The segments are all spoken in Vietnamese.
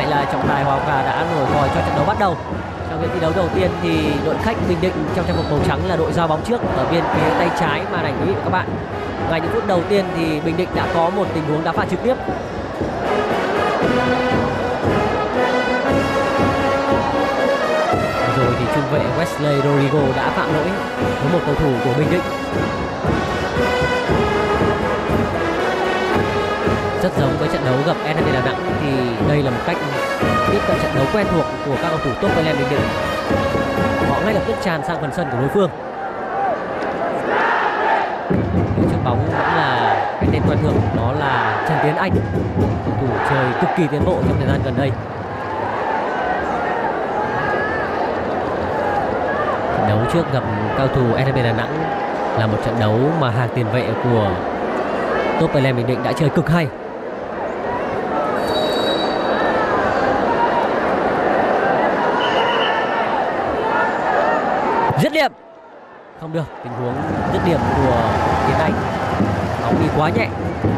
vậy là trọng tài Hoàng Hà đã nổi còi cho trận đấu bắt đầu. Trong trận thi đấu đầu tiên thì đội khách Bình Định trong trang phục màu trắng là đội giao bóng trước ở bên phía tay trái màn ảnh quý vị và các bạn. Ngay những phút đầu tiên thì Bình Định đã có một tình huống đá phạt trực tiếp. Rồi thì trung vệ Wesley Rodrigo đã phạm lỗi với một cầu thủ của Bình Định. Rất giống với trận đấu gặp SHB Đà Nẵng thì đây là một cách tiếp cận trận đấu quen thuộc của các cầu thủ Top Island Bình Định. Họ ngay lập tức tràn sang phần sân của đối phương. Đứng trước bóng vẫn là cái tên quen thuộc, đó là Trần Tiến Anh, cầu thủ chơi cực kỳ tiến bộ trong thời gian gần đây. Trận đấu trước gặp cao thủ SHB Đà Nẵng là một trận đấu mà hàng tiền vệ của Top Island Bình Định đã chơi cực hay. Dứt điểm không được, tình huống dứt điểm của Tiến Anh, bóng đi quá nhẹ.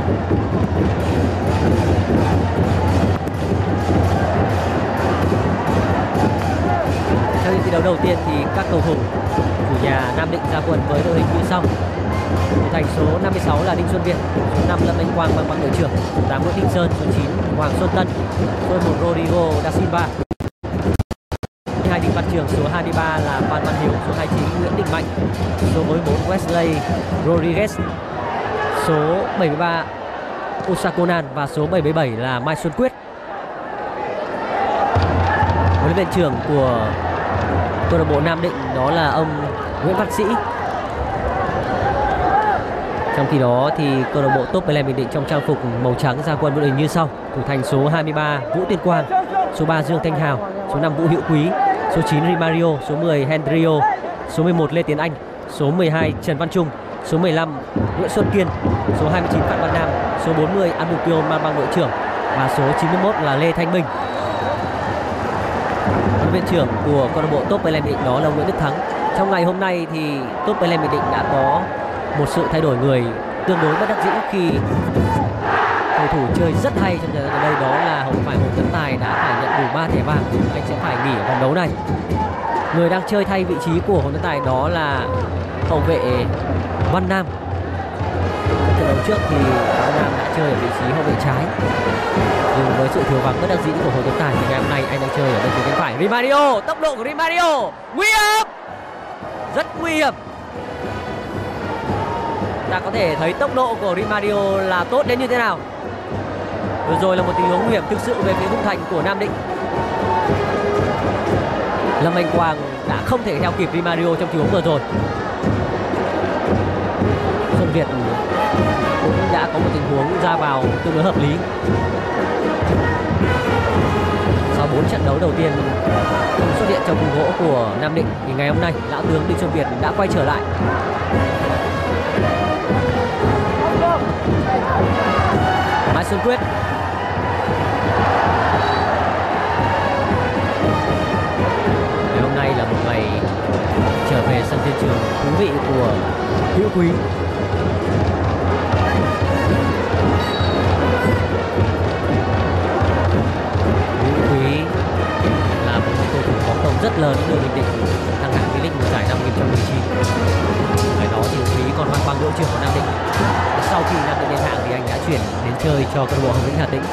Trong trận thi đấu đầu tiên thì các cầu thủ chủ nhà Nam Định ra quân với đội hình như sau. Thủ thành số 56 là Đinh Xuân Việt, số 5 Lâm Anh Quang bằng đội trưởng, số 8 Nguyễn Đình Sơn, số 9 Hoàng Xuân Tân, số 1 Rodrigo da Silva, 2 Đinh Văn Trường, số 23 là Phan Văn Hiếu, số 29 Nguyễn Đình Mạnh, số 44 Wesley Rodriguez, số 73 Osakonan và số 77 là Mai Xuân Quyết. Huấn luyện viên trưởng của câu lạc bộ Nam Định đó là ông Nguyễn Văn Sĩ. Trong khi đó thì câu lạc bộ Top Island Bình Định trong trang phục màu trắng ra quân đội hình như sau: thủ thành số 23 Vũ Tuyên Quang, số 3 Dương Thanh Hào, số 5 Vũ Hữu Quý, số 9 Rimario, số 10 Hendrio, số 11 Lê Tiến Anh, số 12 Trần Văn Trung, số 15 Nguyễn Xuân Kiên, số 29 Phạm Văn Nam, số 40 Abukion mang đội trưởng và số 91 là Lê Thanh Minh. Huấn luyện viên trưởng của câu lạc bộ Top Island Bình Định đó là Nguyễn Đức Thắng. Trong ngày hôm nay thì Top Island Bình Định đã có một sự thay đổi người tương đối bất đắc dĩ khi cầu thủ chơi rất hay trong trận đây, đó là hậu phải Hồ Tấn Tài đã phải nhận đủ 3 thẻ vàng, anh sẽ phải nghỉ ở vòng đấu này. Người đang chơi thay vị trí của Hồ Tấn Tài đó là hậu vệ Văn Nam. Trận đấu trước thì Văn Nam đã chơi ở vị trí hậu vệ trái, nhưng với sự thiếu vắng bất đắc dĩ của Hồ Tấn Tài thì ngày hôm nay anh đang chơi ở bên phía cánh phải. Rimario, tốc độ của Rimario nguy hiểm, rất nguy hiểm. Ta có thể thấy tốc độ của Rimario là tốt đến như thế nào. Vừa rồi là một tình huống nguy hiểm thực sự về phía khung thành của Nam Định. Lâm Anh Quang đã không thể theo kịp Rimario trong tình huống vừa rồi. Xuân Việt cũng đã có một tình huống ra vào tương đối hợp lý. Sau 4 trận đấu đầu tiên không xuất hiện trong khung gỗ của Nam Định thì ngày hôm nay lão tướng Đinh Xuân Việt đã quay trở lại. Mai Xuân Quyết, ngày hôm nay là một ngày trở về sân Thiên Trường thú vị của Hữu Quý. Hữu Quý là một cầu thủ có công rất lớn đưa Bình Định thăng hạng V-League mùa giải năm 2019. Phải nói thì Hữu Quý còn mang bằng đội trưởng của Nam Định. Sau khi Nam Định lên hạng thì anh đã chuyển đến chơi cho câu lạc bộ Hồng Lĩnh Hà Tĩnh.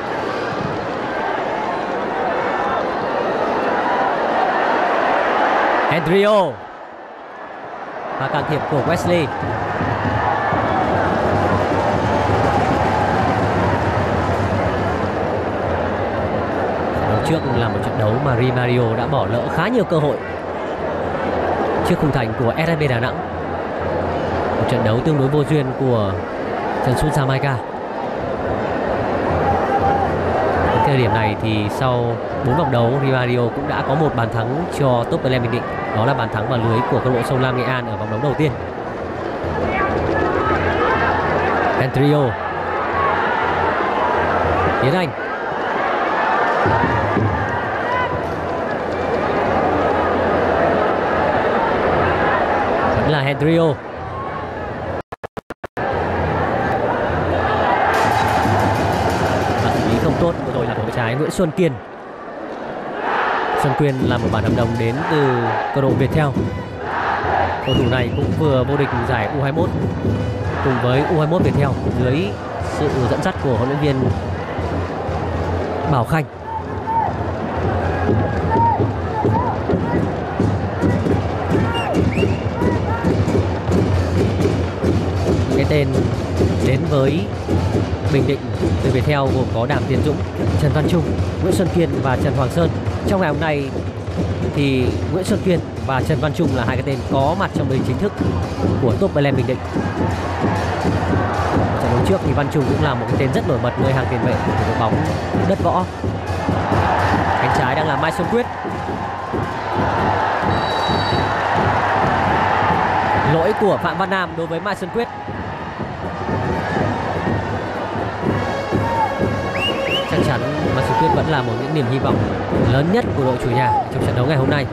Hendrio và can thiệp của Wesley. Trận đấu trước là một trận đấu mà Rimario đã bỏ lỡ khá nhiều cơ hội trước khung thành của SHB Đà Nẵng. Một trận đấu tương đối vô duyên của Trần Xuân Jamaica. Đến thời điểm này thì sau 4 vòng đấu, Rimario cũng đã có một bàn thắng cho Top Island Bình Định. Đó là bàn thắng vào lưới của câu lạc bộ Sông Lam Nghệ An ở vòng đấu đầu tiên. Hendrio, Tiến Anh, vẫn là Hendrio. Và xử lý không tốt vừa rồi là của trái Nguyễn Xuân Kiên. Xuân Kiên là một bản hợp đồng đến từ câu lạc bộ Viettel. Cầu thủ này cũng vừa vô địch giải U21 cùng với U21 Viettel dưới sự dẫn dắt của huấn luyện viên Bảo Khanh. Cái tên đến với Bình Định từ Viettel gồm có Đàm Tiến Dũng, Trần Văn Trung, Nguyễn Xuân Kiên và Trần Hoàng Sơn. Trong ngày hôm nay thì Nguyễn Xuân Kiên và Trần Văn Trung là hai cái tên có mặt trong binh chính thức của Top Berlin Bình Định. Trận đấu trước thì Văn Trung cũng là một cái tên rất nổi bật nơi hàng tiền vệ của đội bóng đất võ. Cánh trái đang là Mai Xuân Quyết. Lỗi của Phạm Văn Nam đối với Mai Xuân Quyết. Chắc chắn Mai Xuân Quyết vẫn là một những niềm hy vọng lớn nhất của đội chủ nhà trong trận đấu ngày hôm nay.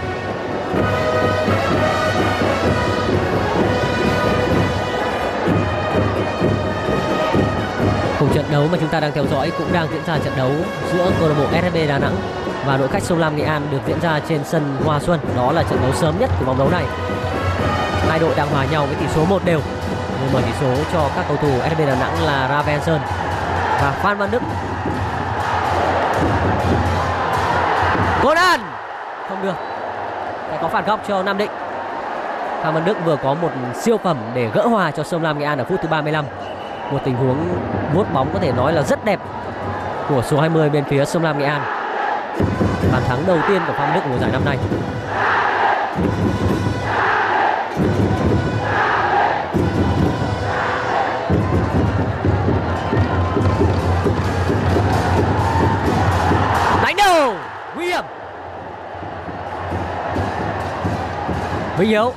Cùng trận đấu mà chúng ta đang theo dõi cũng đang diễn ra trận đấu giữa câu lạc bộ SSB Đà Nẵng và đội khách Sông Lam Nghệ An được diễn ra trên sân Hoa Xuân. Đó là trận đấu sớm nhất của vòng đấu này. Hai đội đang hòa nhau với tỷ số 1-1. Người mở tỷ số cho các cầu thủ SSB Đà Nẵng là Ravenson và Phan Văn Đức. Conan không được, phải có phản góc cho Nam Định. Phan Văn Đức vừa có một siêu phẩm để gỡ hòa cho Sông Lam Nghệ An ở phút thứ 35. Một tình huống vuốt bóng có thể nói là rất đẹp của số 20 bên phía Sông Lam Nghệ An. Bàn thắng đầu tiên của Phan Văn Đức mùa giải năm nay. Đánh đầu nguy hiểm. Vinh Hiếu.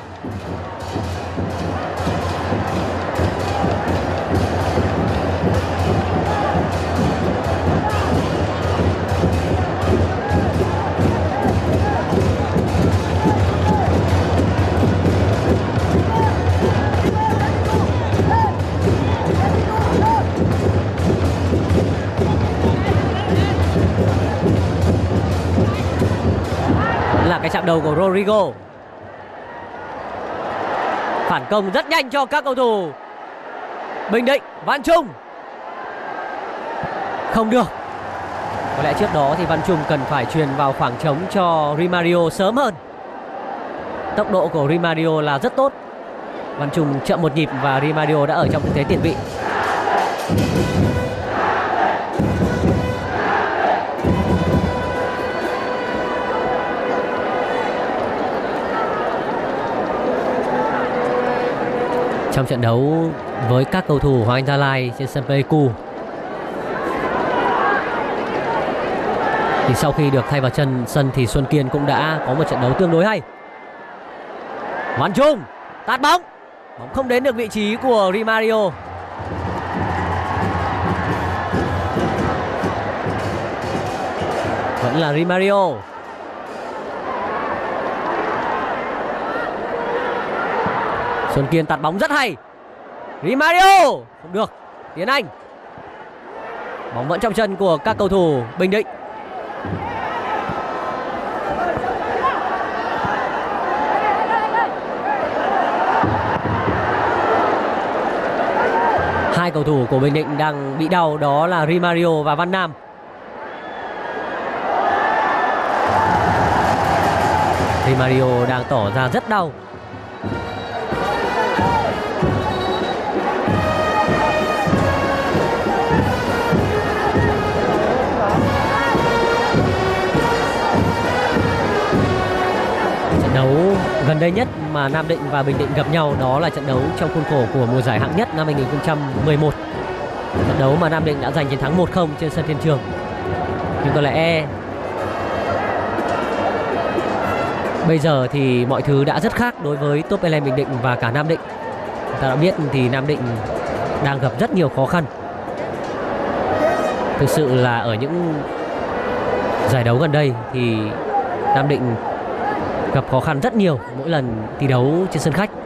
Là cái chạm đầu của Rodrigo. Phản công rất nhanh cho các cầu thủ Bình Định. Văn Trung không được. Có lẽ trước đó thì Văn Trung cần phải truyền vào khoảng trống cho Rimario sớm hơn. Tốc độ của Rimario là rất tốt. Văn Trung chậm một nhịp và Rimario đã ở trong tư thế tiền vị. Trong trận đấu với các cầu thủ Hoàng Anh Gia Lai trên sân Pleiku thì sau khi được thay vào sân thì Xuân Kiên cũng đã có một trận đấu tương đối hay. Văn Trung tạt bóng, bóng không đến được vị trí của Rimario. Vẫn là Rimario. Xuân Kiên tạt bóng rất hay. Rimario không được. Tiến Anh. Bóng vẫn trong chân của các cầu thủ Bình Định. Hai cầu thủ của Bình Định đang bị đau, đó là Rimario và Văn Nam. Rimario đang tỏ ra rất đau. Trận đấu gần đây nhất mà Nam Định và Bình Định gặp nhau đó là trận đấu trong khuôn khổ của mùa giải hạng nhất năm 2011. Trận đấu mà Nam Định đã giành chiến thắng 1-0 trên sân Thiên Trường. Nhưng có lẽ bây giờ thì mọi thứ đã rất khác đối với Top Berlin Bình Định và cả Nam Định. Chúng ta đã biết thì Nam Định đang gặp rất nhiều khó khăn. Thực sự là ở những giải đấu gần đây thì Nam Định gặp khó khăn rất nhiều mỗi lần thi đấu trên sân khách.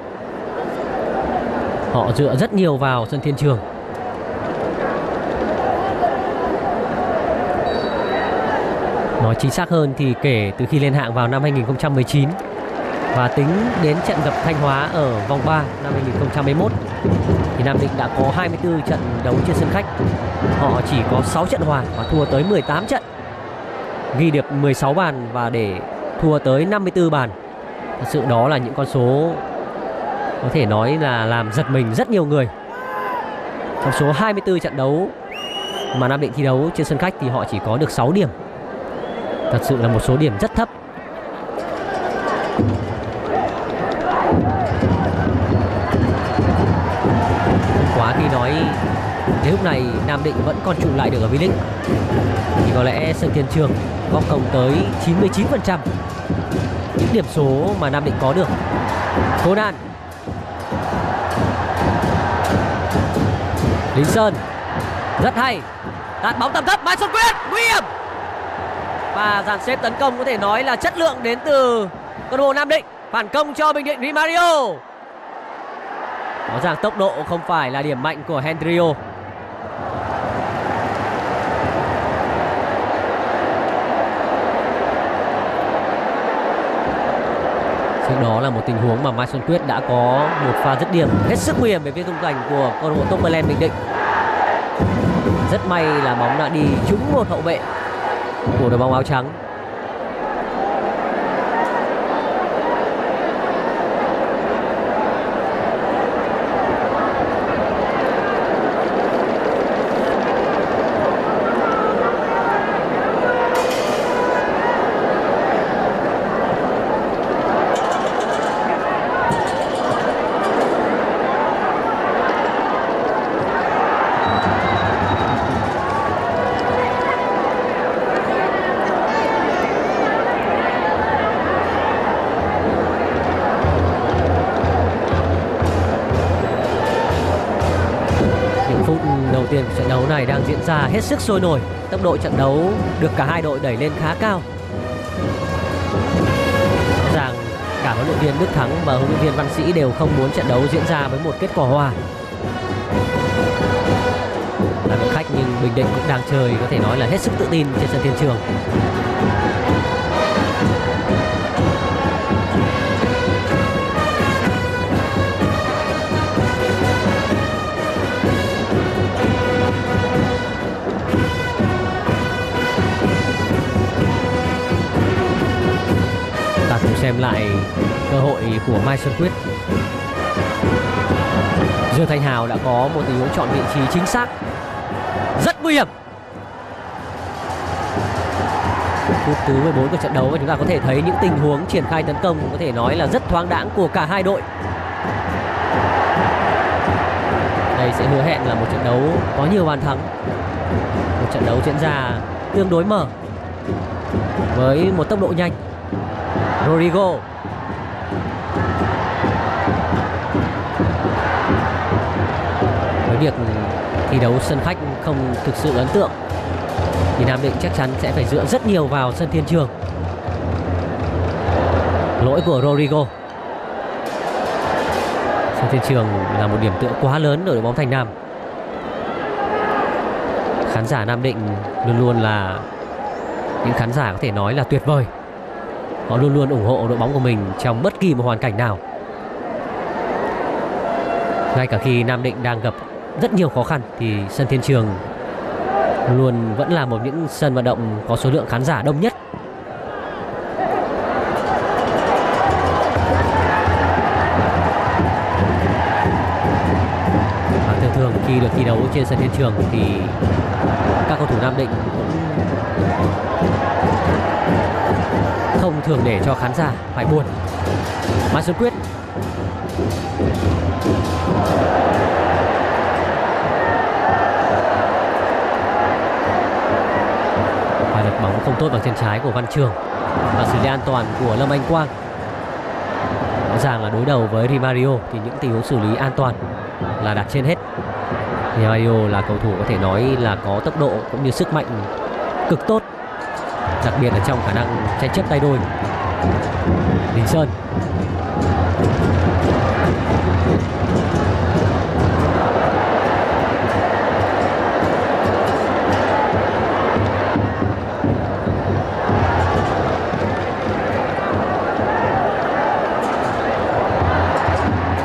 Họ dựa rất nhiều vào sân Thiên Trường. Nói chính xác hơn thì kể từ khi lên hạng vào năm 2019 và tính đến trận gặp Thanh Hóa ở vòng 3 năm 2021 thì Nam Định đã có 24 trận đấu trên sân khách. Họ chỉ có 6 trận hòa và thua tới 18 trận, ghi được 16 bàn và để thua tới 54 bàn. Thật sự đó là những con số có thể nói là làm giật mình rất nhiều người. Trong số 24 trận đấu mà Nam Định thi đấu trên sân khách thì họ chỉ có được 6 điểm. Thật sự là một số điểm rất thấp. Quá khi nói nếu lúc này Nam Định vẫn còn trụ lại được ở V-League thì có lẽ sân Thiên Trường góp công tới 99% những điểm số mà Nam Định có được. Conan, Lý Sơn rất hay, tạt bóng tầm thấp, Mai Xuân Quyết nguy hiểm và dàn xếp tấn công có thể nói là chất lượng đến từ câu lạc bộ Nam Định. Phản công cho Bình Định, Rimario. Rõ ràng tốc độ không phải là điểm mạnh của Hendrio. Trước đó là một tình huống mà Mai Xuân Quyết đã có một pha dứt điểm hết sức nguy hiểm về phía khung thành của câu lạc bộ Topperland Bình Định. Rất may là bóng đã đi trúng một hậu vệ của đội bóng áo trắng. Tiền của trận đấu này đang diễn ra hết sức sôi nổi. Tốc độ trận đấu được cả hai đội đẩy lên khá cao. Rõ ràng cả huấn luyện viên Đức Thắng và huấn luyện viên Văn Sĩ đều không muốn trận đấu diễn ra với một kết quả hòa. Là đội khách nhưng Bình Định cũng đang chơi có thể nói là hết sức tự tin trên sân Thiên Trường. Xem lại cơ hội của Mai Xuân Quyết. Dương Thanh Hào đã có một tình huống chọn vị trí chính xác rất nguy hiểm. Phút thứ 14 của trận đấu và chúng ta có thể thấy những tình huống triển khai tấn công có thể nói là rất thoáng đãng của cả hai đội. Đây sẽ hứa hẹn là một trận đấu có nhiều bàn thắng, một trận đấu diễn ra tương đối mở với một tốc độ nhanh. Rodrigo với việc thi đấu sân khách không thực sự ấn tượng thì Nam Định chắc chắn sẽ phải dựa rất nhiều vào sân Thiên Trường. Lỗi của Rodrigo. Sân Thiên Trường là một điểm tựa quá lớn ở đội bóng Thành Nam. Khán giả Nam Định luôn luôn là những khán giả có thể nói là tuyệt vời. Họ luôn luôn ủng hộ đội bóng của mình trong bất kỳ một hoàn cảnh nào. Ngay cả khi Nam Định đang gặp rất nhiều khó khăn thì sân Thiên Trường luôn vẫn là một những sân vận động có số lượng khán giả đông nhất. Và thường khi được thi đấu trên sân Thiên Trường thì các cầu thủ Nam Định cũng không thường để cho khán giả phải buồn. Mai Xuân Quyết và lật bóng không tốt bằng chân trái của Văn Trường và xử lý an toàn của Lâm Anh Quang. Rõ ràng là đối đầu với Rimario thì những tình huống xử lý an toàn là đặt trên hết. Rimario là cầu thủ có thể nói là có tốc độ cũng như sức mạnh cực tốt, đặc biệt là trong khả năng tranh chấp tay đôi. Đình Sơn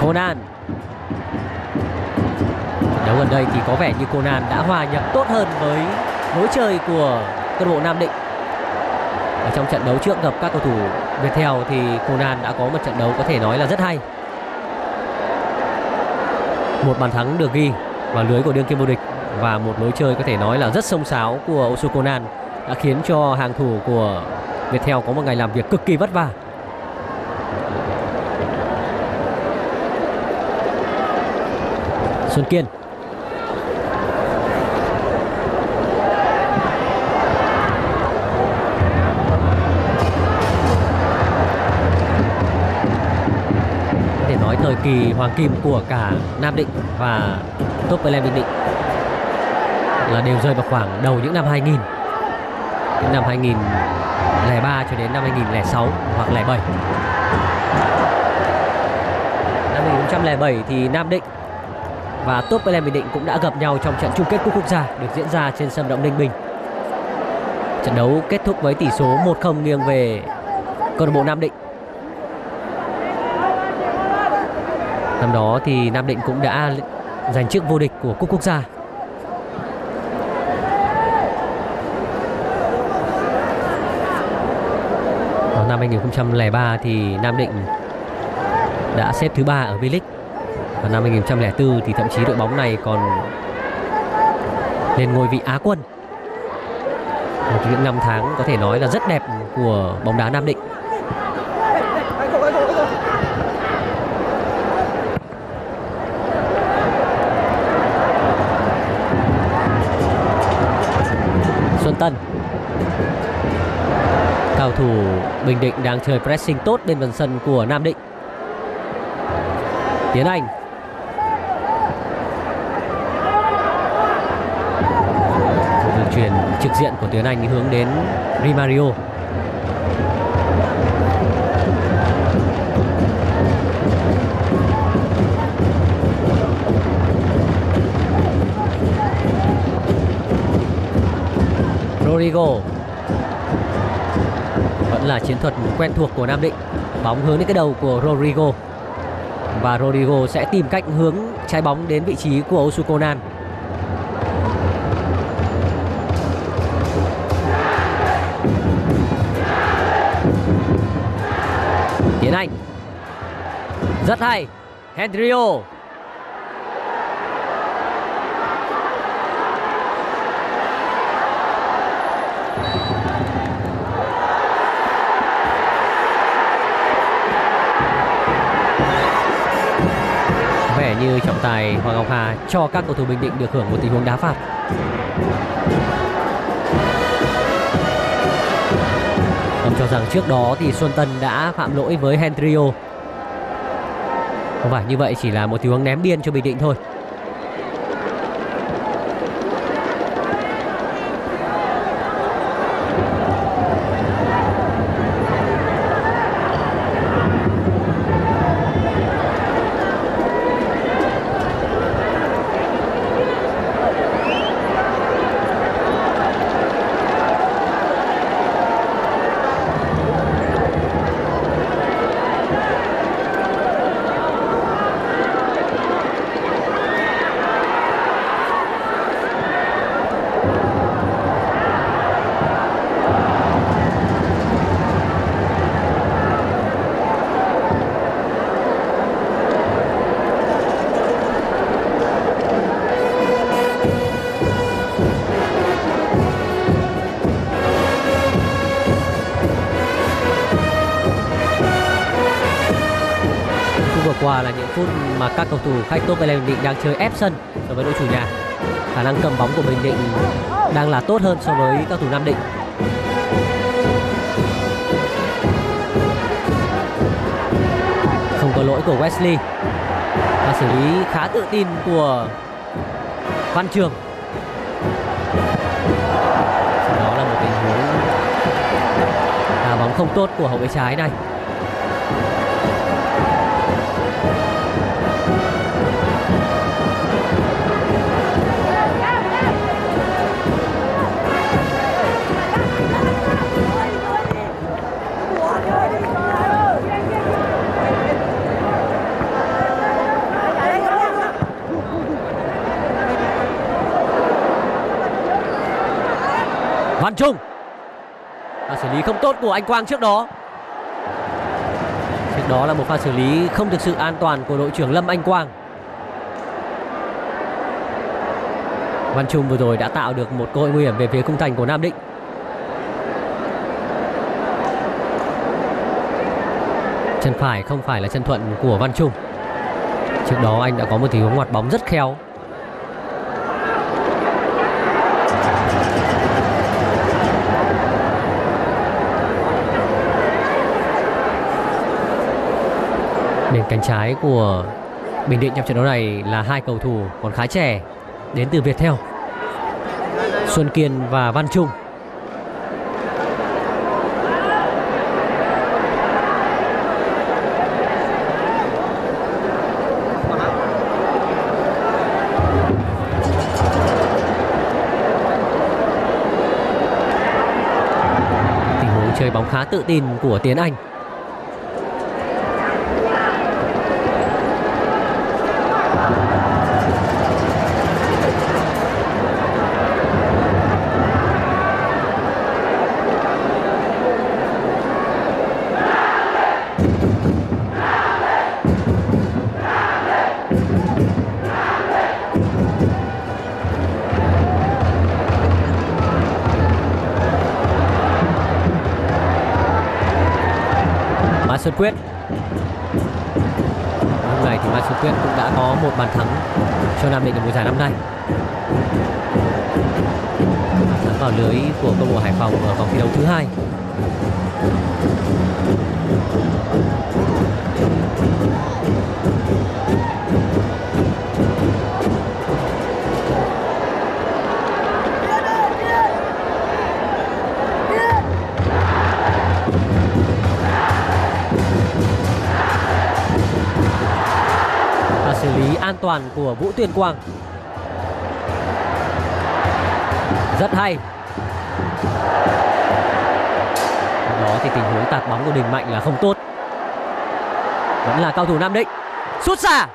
Conan. Đấu gần đây thì có vẻ như Conan đã hòa nhập tốt hơn với lối chơi của câu lạc bộ Nam Định. Ở trong trận đấu trước gặp các cầu thủ Viettel thì Conan đã có một trận đấu có thể nói là rất hay. Một bàn thắng được ghi vào lưới của đương kim vô địch và một lối chơi có thể nói là rất xông xáo của Osu Conan đã khiến cho hàng thủ của Viettel có một ngày làm việc cực kỳ vất vả. Xuân Kiên. Có thể nói thời kỳ hoàng kim của cả Nam Định và Top Elite Bình Định là đều rơi vào khoảng đầu những năm 2000. Những năm 2003 cho đến năm 2006 hoặc 07. Năm 2007 thì Nam Định và Top Elite Bình Định cũng đã gặp nhau trong trận chung kết cúp quốc gia được diễn ra trên sân vận động Ninh Bình. Trận đấu kết thúc với tỷ số 1-0 nghiêng về câu lạc bộ Nam Định. Năm đó thì Nam Định cũng đã giành chức vô địch của cúp quốc gia. Vào năm 2003 thì Nam Định đã xếp thứ 3 ở V-League. Và năm 2004 thì thậm chí đội bóng này còn lên ngôi vị Á quân. Một những năm tháng có thể nói là rất đẹp của bóng đá Nam Định. Xuân Tân. Cầu thủ Bình Định đang chơi pressing tốt bên phần sân của Nam Định. Tiến Anh. Đường chuyền trực diện của Tiến Anh hướng đến Rimario. Rodrigo. Vẫn là chiến thuật quen thuộc của Nam Định. Bóng hướng đến cái đầu của Rodrigo. Và Rodrigo sẽ tìm cách hướng trái bóng đến vị trí của Osu Conan. Tiến Anh. Rất hay. Hendrio. Vẻ như trọng tài Hoàng Ngọc Hà cho các cầu thủ Bình Định được hưởng một tình huống đá phạt. Ông cho rằng trước đó thì Xuân Tân đã phạm lỗi với Hendrio. Không phải như vậy, chỉ là một tình huống ném biên cho Bình Định thôi. Qua là những phút mà các cầu thủ khách Top Elite Bình Định đang chơi ép sân so với đội chủ nhà. Khả năng cầm bóng của Bình Định đang là tốt hơn so với các cầu thủ Nam Định. Không có lỗi của Wesley. Và xử lý khá tự tin của Văn Trường. Đó là một tình huống đá bóng không tốt của hậu vệ trái này. Văn Trung. Pha xử lý không tốt của anh Quang trước đó. Trước đó là một pha xử lý không thực sự an toàn của đội trưởng Lâm Anh Quang. Văn Trung vừa rồi đã tạo được một cơ hội nguy hiểm về phía khung thành của Nam Định. Chân phải không phải là chân thuận của Văn Trung. Trước đó anh đã có một tình huống ngoặt bóng rất khéo. Bên cánh trái của Bình Định trong trận đấu này là hai cầu thủ còn khá trẻ đến từ Viettel, Xuân Kiên và Văn Trung. Tình huống chơi bóng khá tự tin của Tiến Anh. Mai Xuân Quyết. Hôm nay thì Mai Xuân Quyết cũng đã có một bàn thắng cho Nam Định ở mùa giải năm nay. Thắng vào lưới của câu lạc bộ Hải Phòng ở vòng thi đấu thứ 2. Xử lý an toàn của Vũ Tuyên Quang rất hay. Đó thì tình huống tạt bóng của Đình Mạnh là không tốt. Vẫn là cao thủ Nam Định. Sút xa.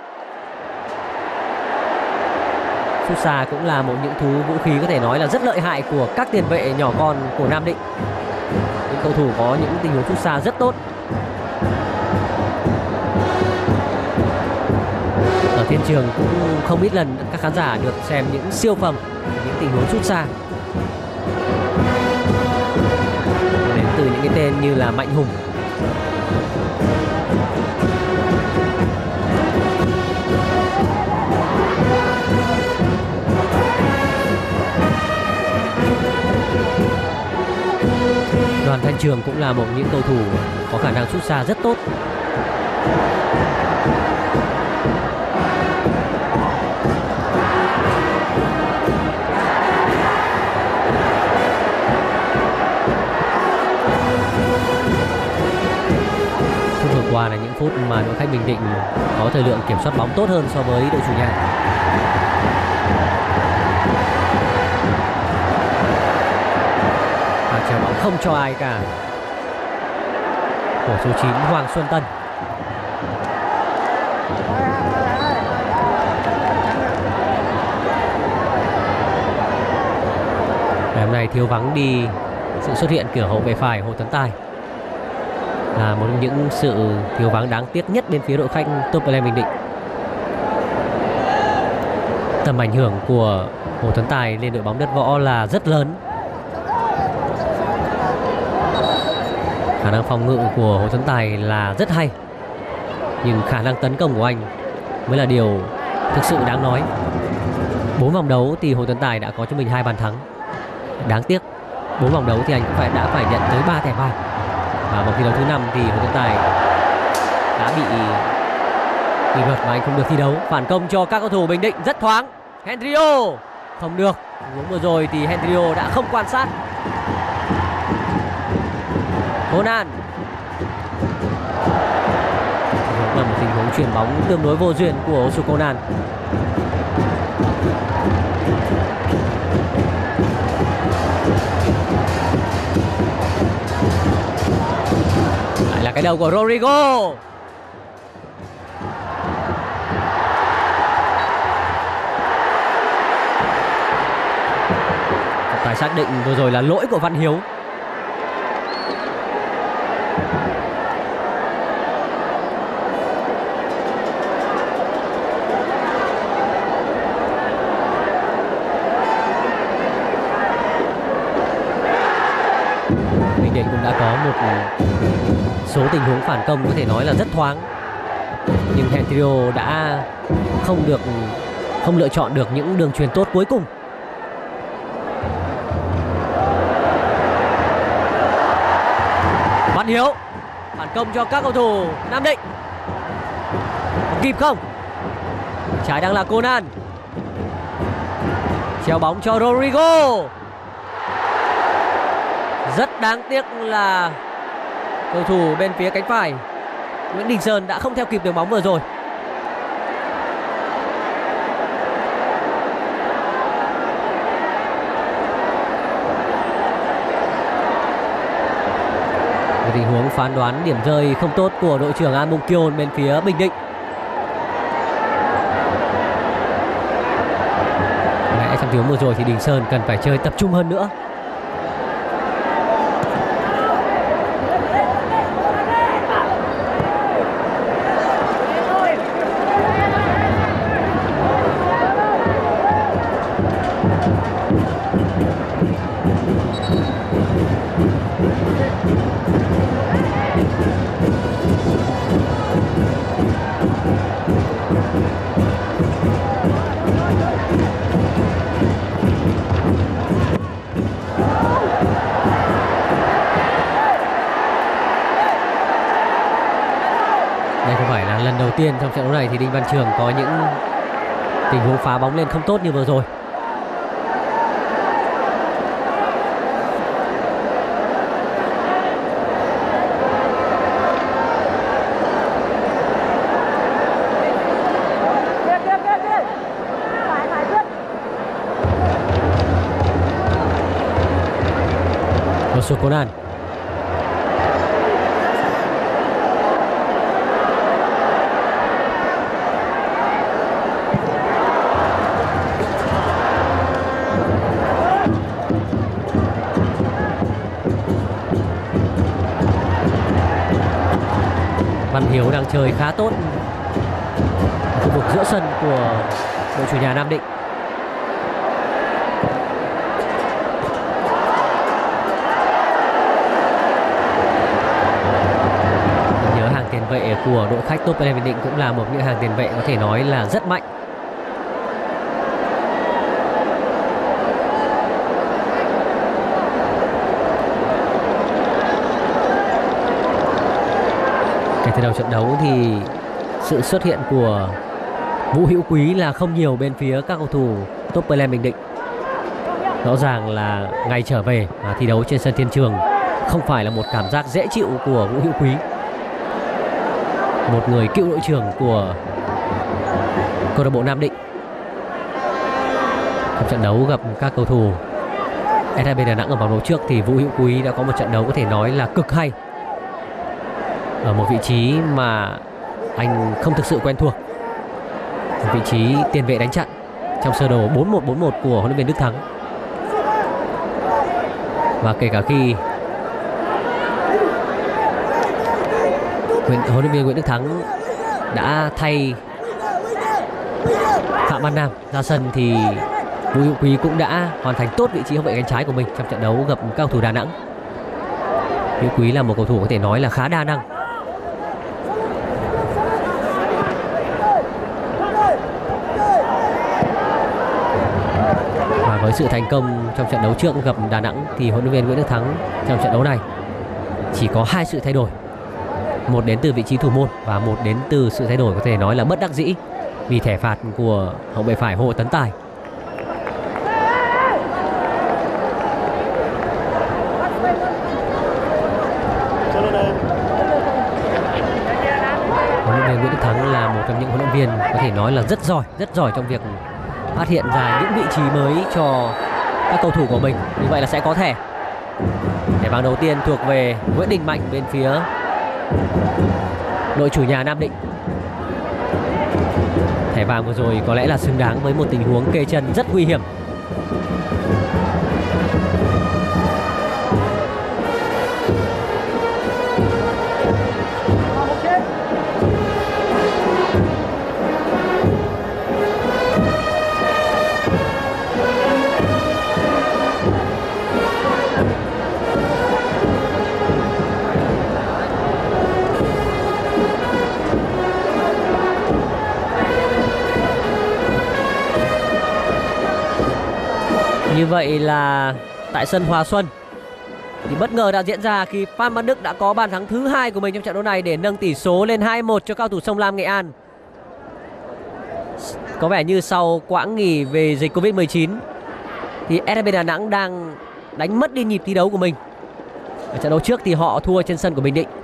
Sút xa cũng là một những vũ khí có thể nói là rất lợi hại của các tiền vệ nhỏ con của Nam Định. Những cầu thủ có những tình huống sút xa rất tốt. Ở Thiên Trường cũng không ít lần các khán giả được xem những siêu phẩm, những tình huống sút xa đến từ những cái tên như là Mạnh Hùng, Đoàn Thanh Trường cũng là một những cầu thủ có khả năng sút xa rất tốt. Qua là những phút mà đội khách Bình Định có thời lượng kiểm soát bóng tốt hơn so với đội chủ nhà. Và chèo bóng không cho ai cả của số 9 Hoàng Xuân Tân. Ngày hôm nay thiếu vắng đi sự xuất hiện cửa hậu vệ phải Hồ Tấn Tài, là một trong những sự thiếu vắng đáng tiếc nhất bên phía đội khách Top Airline Bình Định. Tầm ảnh hưởng của Hồ Tấn Tài lên đội bóng Đất Võ là rất lớn. Khả năng phòng ngự của Hồ Tấn Tài là rất hay, nhưng khả năng tấn công của anh mới là điều thực sự đáng nói. 4 vòng đấu thì Hồ Tấn Tài đã có cho mình 2 bàn thắng. Đáng tiếc 4 vòng đấu thì anh cũng đã phải nhận tới 3 thẻ vàng. Và vòng thi đấu thứ 5 thì Hồ Tấn Tài đã bị kỷ luật và anh không được thi đấu. Phản công cho các cầu thủ Bình Định rất thoáng. Hendrio không được. Lúc vừa rồi thì Hendrio đã không quan sát. Conan là một tình huống chuyền bóng tương đối vô duyên của Osu Conan. Lại là cái đầu của Rodrigo. Tài Và xác định vừa rồi là lỗi của Văn Hiếu. Bình Định cũng đã có một số tình huống phản công có thể nói là rất thoáng, nhưng Henry đã không lựa chọn được những đường chuyền tốt cuối cùng. Văn Hiếu phản công cho các cầu thủ Nam Định. Kịp không? Trái đang là Conan. Treo bóng cho Rodrigo. Rất đáng tiếc là cầu thủ bên phía cánh phải Nguyễn Đình Sơn đã không theo kịp đường bóng vừa rồi. Tình huống phán đoán điểm rơi không tốt của đội trưởng An Mông Kion bên phía Bình Định. Lẽ trong tình huống vừa rồi thì Đình Sơn cần phải chơi tập trung hơn nữa. Đây không phải là lần đầu tiên trong trận đấu này thì Đinh Văn Trường có những tình huống phá bóng lên không tốt như vừa rồi. Joshua Conan. Văn Hiếu đang chơi khá tốt khu vực giữa sân của đội chủ nhà Nam Định. Nhớ hàng tiền vệ của đội khách Top Bình Định cũng là một những hàng tiền vệ có thể nói là rất mạnh. Từ đầu trận đấu thì sự xuất hiện của Vũ Hữu Quý là không nhiều bên phía các cầu thủ Top Bình Định. Rõ ràng là ngày trở về và thi đấu trên sân Thiên Trường không phải là một cảm giác dễ chịu của Vũ Hữu Quý, một người cựu đội trưởng của câu lạc bộ Nam Định. Trong trận đấu gặp các cầu thủ SHB Đà Nẵng ở vòng đấu trước thì Vũ Hữu Quý đã có một trận đấu có thể nói là cực hay, ở một vị trí mà anh không thực sự quen thuộc, một vị trí tiền vệ đánh chặn trong sơ đồ 4-1-4-1 của huấn luyện viên Đức Thắng. Và kể cả khi huấn luyện viên Nguyễn Đức Thắng đã thay Phạm Văn Nam ra sân thì Vũ Hữu Quý cũng đã hoàn thành tốt vị trí hậu vệ cánh trái của mình trong trận đấu gặp các cầu thủ Đà Nẵng. Vũ Hữu Quý là một cầu thủ có thể nói là khá đa năng. Và với sự thành công trong trận đấu trước gặp Đà Nẵng thì huấn luyện viên Nguyễn Đức Thắng trong trận đấu này chỉ có 2 sự thay đổi, một đến từ vị trí thủ môn và một đến từ sự thay đổi có thể nói là bất đắc dĩ vì thẻ phạt của hậu vệ phải Hồ Tấn Tài. Huấn luyện viên Nguyễn Đức Thắng là một trong những huấn luyện viên có thể nói là rất giỏi trong việc phát hiện ra những vị trí mới cho các cầu thủ của mình. Như vậy là sẽ có thẻ vàng đầu tiên thuộc về Nguyễn Đình Mạnh bên phía đội chủ nhà Nam Định. Thẻ vàng vừa rồi có lẽ là xứng đáng với một tình huống kê chân rất nguy hiểm. Như vậy là tại sân Hòa Xuân thì bất ngờ đã diễn ra khi Phan Văn Đức đã có bàn thắng thứ 2 của mình trong trận đấu này để nâng tỷ số lên 2-1 cho cao thủ Sông Lam Nghệ An. Có vẻ như sau quãng nghỉ về dịch Covid-19 thì SHB Đà Nẵng đang đánh mất đi nhịp thi đấu của mình. Ở trận đấu trước thì họ thua trên sân của Bình Định.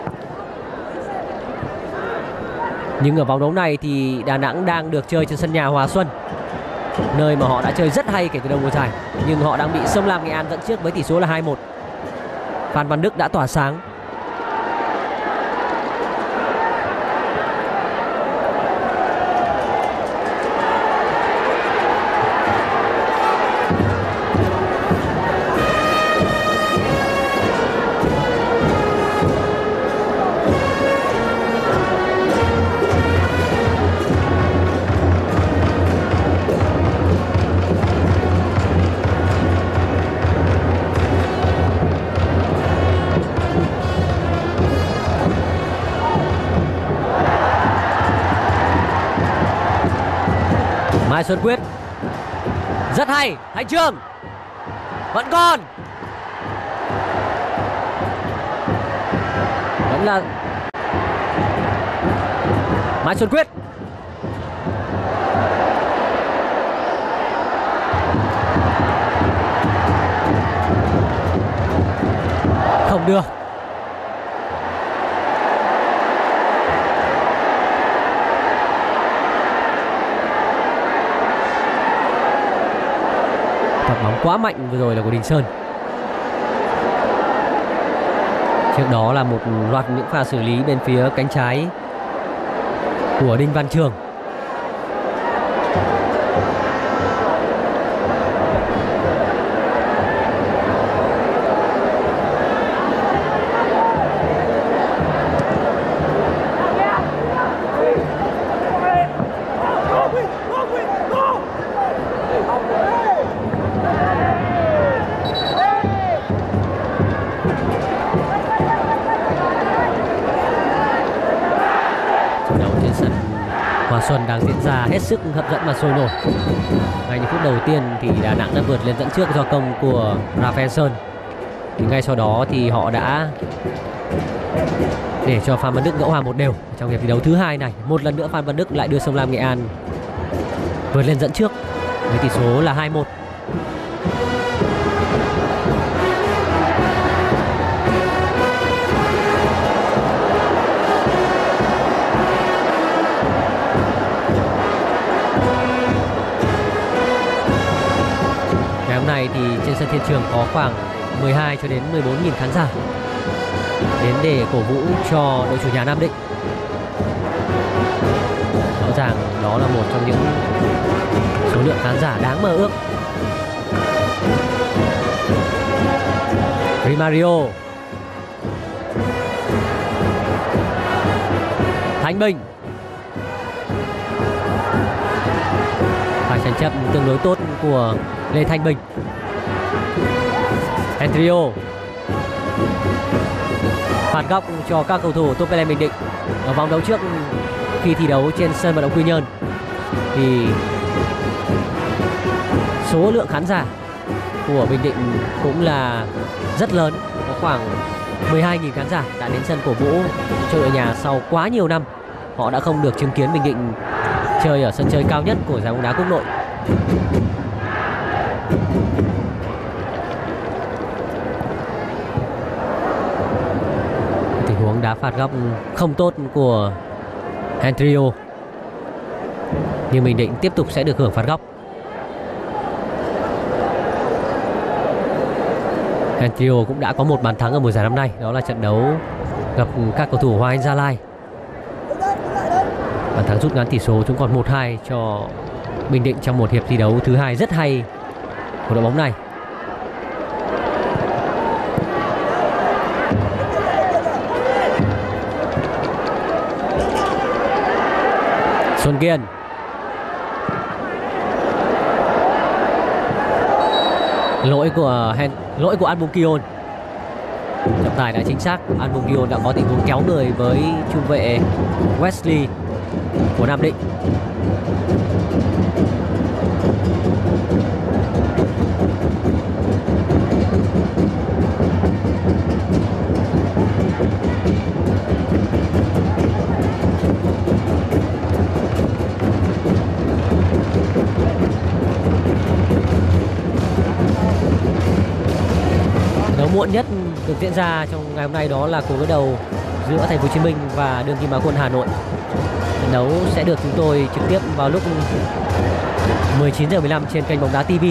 Nhưng ở vòng đấu này thì Đà Nẵng đang được chơi trên sân nhà Hòa Xuân, nơi mà họ đã chơi rất hay kể từ đầu mùa giải. Nhưng họ đang bị Sông Lam Nghệ An dẫn trước với tỷ số là 2-1. Phan Văn Đức đã tỏa sáng. Mai Xuân Quyết rất hay, Thanh Trương vẫn còn, vẫn là Mai Xuân Quyết. Không được. Bóng quá mạnh vừa rồi là của Đình Sơn. Trước đó là một loạt những pha xử lý bên phía cánh trái của Đinh Văn Trường. Hòa Xuân đang diễn ra hết sức hấp dẫn và sôi nổi. Ngay những phút đầu tiên thì Đà Nẵng đã vượt lên dẫn trước do công của Rafael Sơn. Thì ngay sau đó thì họ đã để cho Phan Văn Đức gỡ hòa 1-1 trong hiệp thi đấu thứ 2 này. Một lần nữa Phan Văn Đức lại đưa Sông Lam Nghệ An vượt lên dẫn trước với tỷ số là 2-1. Hôm nay thì trên sân Thiên Trường có khoảng 12 cho đến 14.000 khán giả đến để cổ vũ cho đội chủ nhà Nam Định. Rõ ràng đó là một trong những số lượng khán giả đáng mơ ước. Rimario, Thanh Bình, phải tranh chấp tương đối tốt của Lê Thanh Bình. Hendrio phạt góc cho các cầu thủ Top Ele Bình Định. Ở vòng đấu trước khi thi đấu trên sân vận động Quy Nhơn thì số lượng khán giả của Bình Định cũng là rất lớn, có khoảng 12.000 khán giả đã đến sân cổ vũ cho đội nhà sau quá nhiều năm họ đã không được chứng kiến Bình Định chơi ở sân chơi cao nhất của giải bóng đá quốc nội. Tình huống đá phạt góc không tốt của Hendrio, nhưng Bình Định tiếp tục sẽ được hưởng phạt góc. Hendrio cũng đã có một bàn thắng ở mùa giải năm nay, đó là trận đấu gặp các cầu thủ Hoa Anh Gia Lai. Bàn thắng rút ngắn tỷ số chúng còn 1-2 cho Bình Định trong một hiệp thi đấu thứ 2 rất hay của đội bóng này. Xuân Kiên, lỗi của An Bum Kion. Trọng tài đã chính xác, An Bum Kion đã có tình huống kéo người với trung vệ Wesley của Nam Định. muộn nhất được diễn ra trong ngày hôm nay đó là cuộc đối đầu giữa Thành phố Hồ Chí Minh và đương kim Á quân Hà Nội. Trận đấu sẽ được chúng tôi trực tiếp vào lúc 19h15 trên kênh Bóng Đá TV.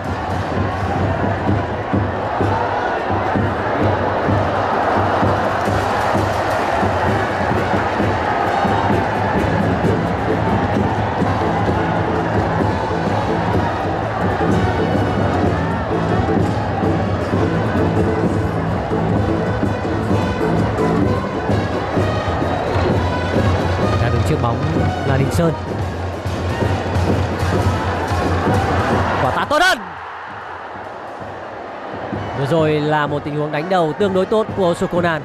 Trước bóng là Đình Sơn. Quả tạt tốt hơn. Vừa rồi là một tình huống đánh đầu tương đối tốt của Sokonan.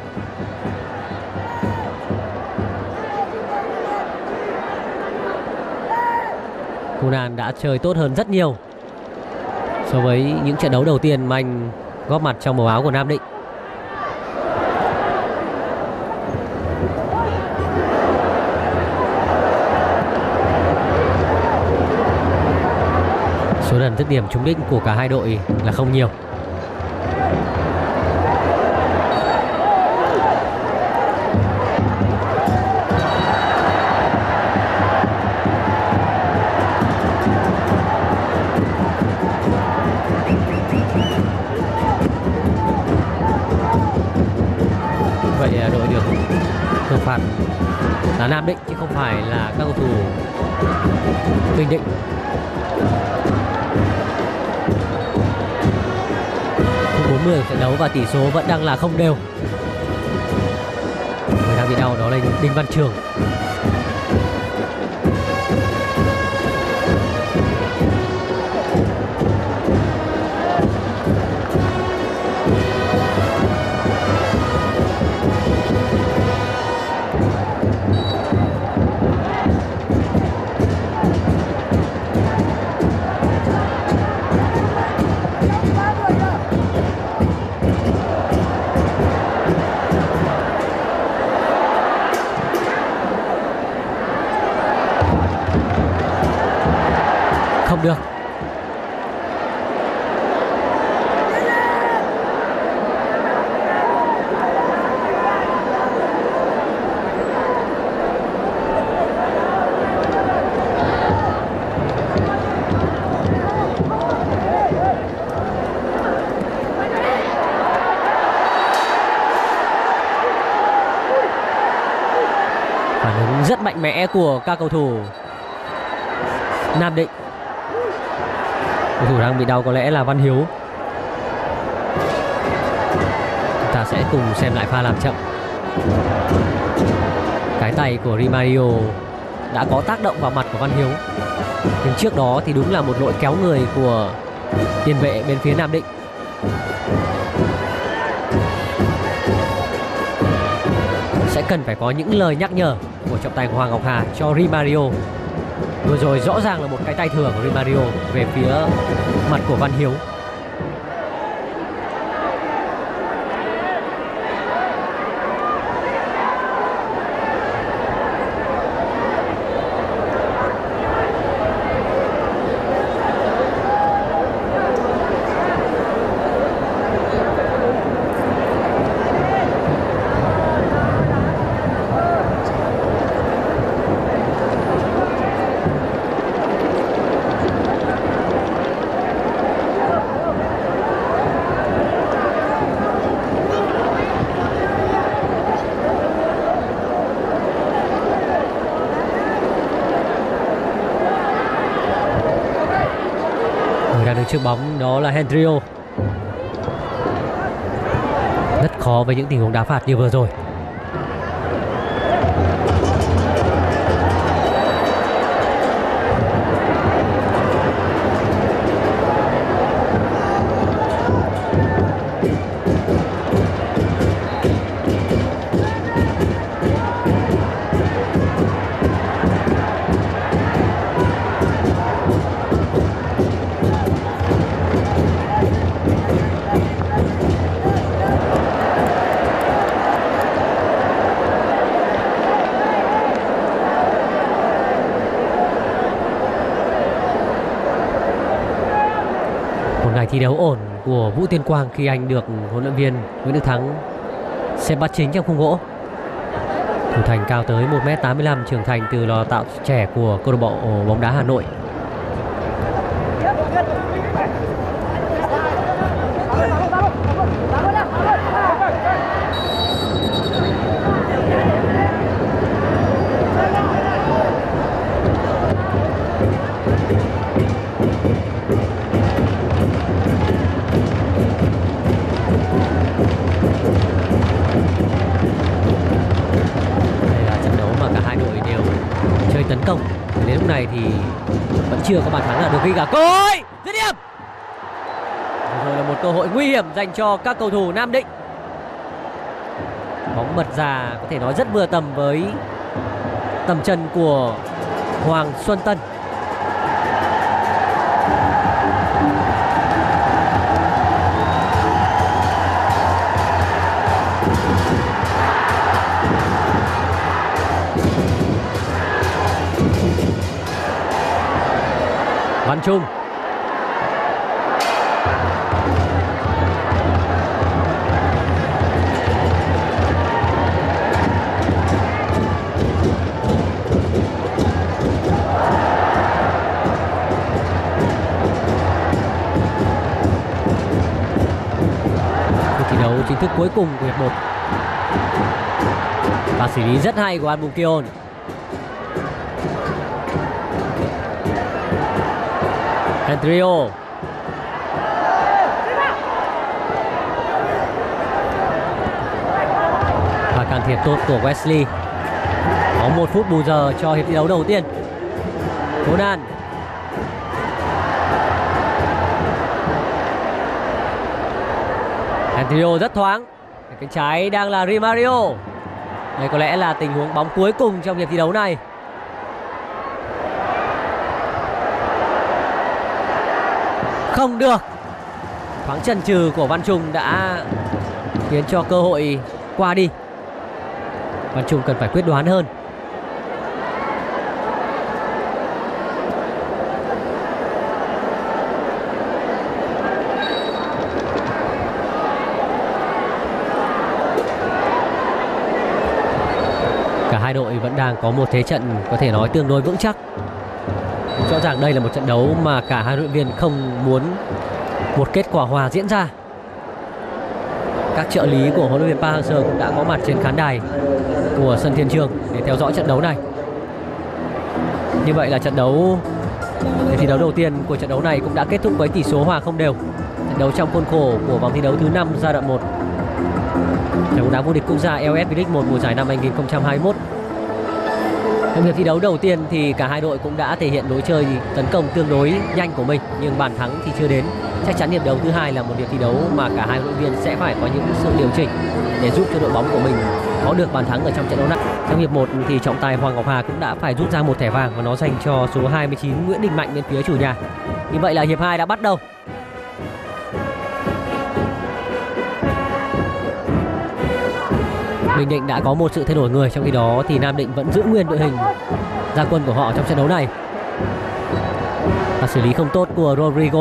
Conan đã chơi tốt hơn rất nhiều so với những trận đấu đầu tiên mà anh góp mặt trong màu áo của Nam Định. Số lần dứt điểm trúng đích của cả hai đội là không nhiều. Vậy đội được thưởng phạt là Nam Định chứ không phải là các cầu thủ Bình Định. Phút 40 trận đấu và tỷ số vẫn đang là không đều. Người đang bị đau đó là Đinh Văn Trường. Không được. Phản ứng rất mạnh mẽ của các cầu thủ Nam Định. Cầu thủ đang bị đau có lẽ là Văn Hiếu. Chúng ta sẽ cùng xem lại pha làm chậm. Cái tay của Rimario đã có tác động vào mặt của Văn Hiếu. Nhưng trước đó thì đúng là một lỗi kéo người của tiền vệ bên phía Nam Định. Sẽ cần phải có những lời nhắc nhở của trọng tài của Hoàng Ngọc Hà cho Rimario. Vừa rồi rõ ràng là một cái tay thừa của Rimario về phía mặt của Văn Hiếu. Đang đứng trước bóng đó là Hendrio. Rất khó với những tình huống đá phạt như vừa rồi. Ngày thi đấu ổn của Vũ Tiên Quang khi anh được huấn luyện viên Nguyễn Đức Thắng xem bắt chính trong khung gỗ. Thủ thành cao tới 1m85, trưởng thành từ lò tạo trẻ của câu lạc bộ bóng đá Hà Nội. Tấn công đến lúc này thì vẫn chưa có bàn thắng nào được ghi cả. Cơ hội dứt điểm, rồi là một cơ hội nguy hiểm dành cho các cầu thủ Nam Định. Bóng bật ra có thể nói rất vừa tầm với tầm chân của Hoàng Xuân Tân. Văn Trung, thi đấu chính thức cuối cùng của hiệp 1 và xử lý rất hay của An Bùng Kion. Andrio, và can thiệp tốt của Wesley. Có 1 phút bù giờ cho hiệp thi đấu đầu tiên. Conan, Andrio rất thoáng. Cánh trái đang là Rimario. Đây có lẽ là tình huống bóng cuối cùng trong hiệp thi đấu này. Không được. Thoáng chần chừ của Văn Trung đã khiến cho cơ hội qua đi. Văn Trung cần phải quyết đoán hơn. Cả hai đội vẫn đang có một thế trận có thể nói tương đối vững chắc. Rõ ràng đây là một trận đấu mà cả hai đội viên không muốn một kết quả hòa diễn ra. Các trợ lý của huấn luyện viên Park Hang-seo cũng đã có mặt trên khán đài của sân Thiên Trường để theo dõi trận đấu này. Như vậy là trận đấu thi đấu đầu tiên của trận đấu này cũng đã kết thúc với tỷ số hòa không đều. Trận đấu trong khuôn khổ của vòng thi đấu thứ 5 giai đoạn 1 giải bóng đá vô địch quốc gia AFF V-League 1 mùa giải năm 2021. Trong hiệp thi đấu đầu tiên thì cả hai đội cũng đã thể hiện lối chơi tấn công tương đối nhanh của mình, nhưng bàn thắng thì chưa đến. Chắc chắn hiệp đấu thứ hai là một hiệp thi đấu mà cả hai huấn luyện viên sẽ phải có những sự điều chỉnh để giúp cho đội bóng của mình có được bàn thắng ở trong trận đấu này. Trong hiệp 1 thì trọng tài Hoàng Ngọc Hà cũng đã phải rút ra một thẻ vàng và nó dành cho số 29 Nguyễn Đình Mạnh bên phía chủ nhà. Như vậy là hiệp 2 đã bắt đầu. Bình Định đã có một sự thay đổi người, trong khi đó thì Nam Định vẫn giữ nguyên đội hình ra quân của họ trong trận đấu này. Và xử lý không tốt của Rodrigo.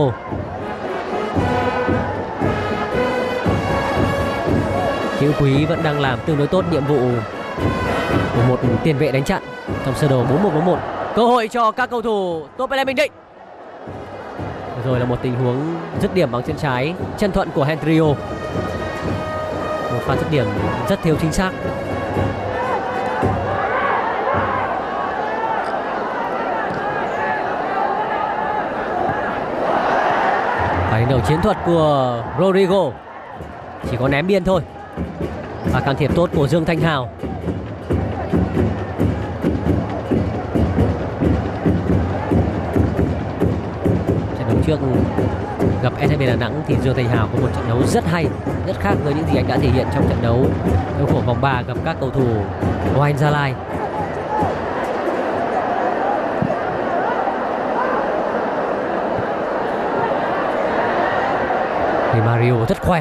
Hữu Quý vẫn đang làm tương đối tốt nhiệm vụ của một tiền vệ đánh chặn trong sơ đồ 4-1-4-1. Cơ hội cho các cầu thủ Top Ele Bình Định. Rồi là một tình huống dứt điểm bằng chân trái chân thuận của Hendrio. Một pha dứt điểm rất thiếu chính xác. Và đến đầu chiến thuật của Rodrigo, chỉ có ném biên thôi. Và can thiệp tốt của Dương Thanh Hào. Trận đấu trước gặp SCB Đà Nẵng thì Dương Thanh Hào có một trận đấu rất hay, rất khác với những gì anh đã thể hiện trong trận đấu của vòng 3 gặp các cầu thủ của anh Gia Lai. Thì Mario rất khỏe.